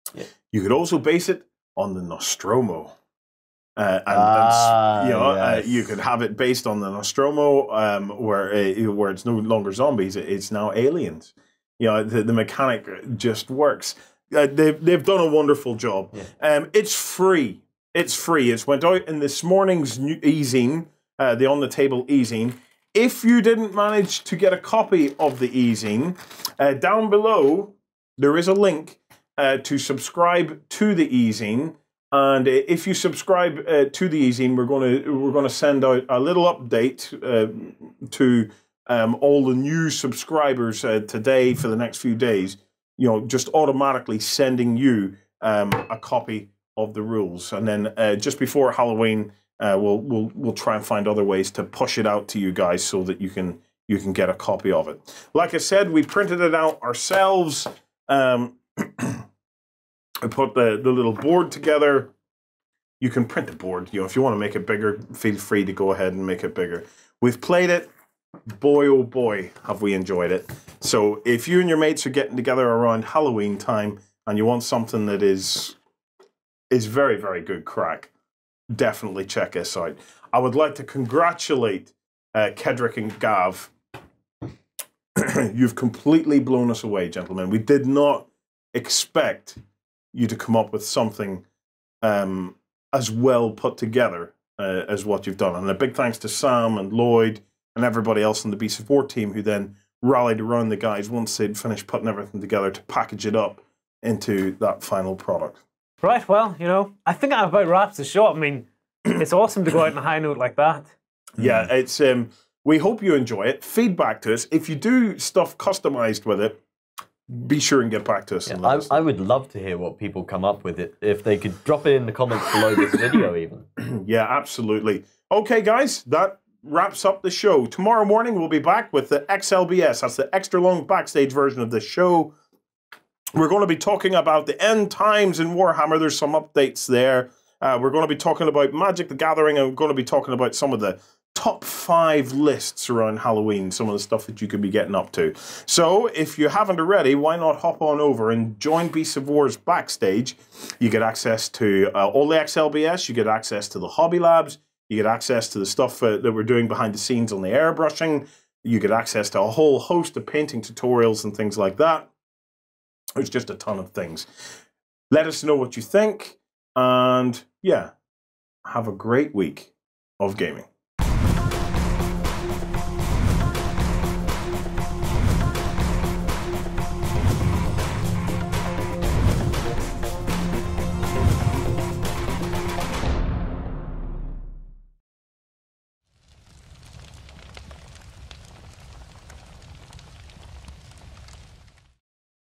You could also base it on the Nostromo. Uh, and Ah, and, you know, yes. uh, you could have it based on the Nostromo, um, where uh, where it's no longer zombies; it's now aliens. You know, the, the mechanic just works. Uh, they've they've done a wonderful job. Yeah. Um, it's free. It's free. It's went out in this morning's new e-zine, uh, the On the Table e-zine. If you didn't manage to get a copy of the e-zine, uh, down below there is a link uh, to subscribe to the e-zine. And uh, if you subscribe uh, to the e-zine, we're going to we're going to send out a little update uh, to um, all the new subscribers uh, today for the next few days. You know, just automatically sending you um, a copy of the rules, and then uh, just before Halloween, uh, we'll we'll we'll try and find other ways to push it out to you guys so that you can you can get a copy of it. Like I said, we printed it out ourselves. Um, I put the, the little board together. You can print the board. You know, if you want to make it bigger, feel free to go ahead and make it bigger. We've played it. Boy, oh boy, have we enjoyed it. So if you and your mates are getting together around Halloween time and you want something that is is very, very good crack, definitely check us out. I would like to congratulate uh, Kedrick and Gav. You've completely blown us away, gentlemen. We did not expect you to come up with something um, as well put together uh, as what you've done. And a big thanks to Sam and Lloyd and everybody else in the B support team who then rallied around the guys once they'd finished putting everything together to package it up into that final product. Right, well, you know, I think that about wraps the show. I mean, it's awesome to go out on a high note like that. Yeah, it's um, we hope you enjoy it. Feedback to us. If you do stuff customized with it, be sure and get back to us. Yeah, and let I, us I would love to hear what people come up with it. If they could drop it in the comments below this video even. Yeah, absolutely. Okay, guys, that wraps up the show. Tomorrow morning, we'll be back with the X L B S. That's the extra long backstage version of the show. We're going to be talking about the end times in Warhammer. There's some updates there. Uh, we're going to be talking about Magic the Gathering, and we're going to be talking about some of the top five lists around Halloween, some of the stuff that you could be getting up to. So if you haven't already, why not hop on over and join Beasts of War's Backstage. You get access to uh, all the X L B S, you get access to the Hobby Labs, you get access to the stuff uh, that we're doing behind the scenes on the airbrushing, you get access to a whole host of painting tutorials and things like that. There's just a ton of things. Let us know what you think. And yeah, have a great week of gaming.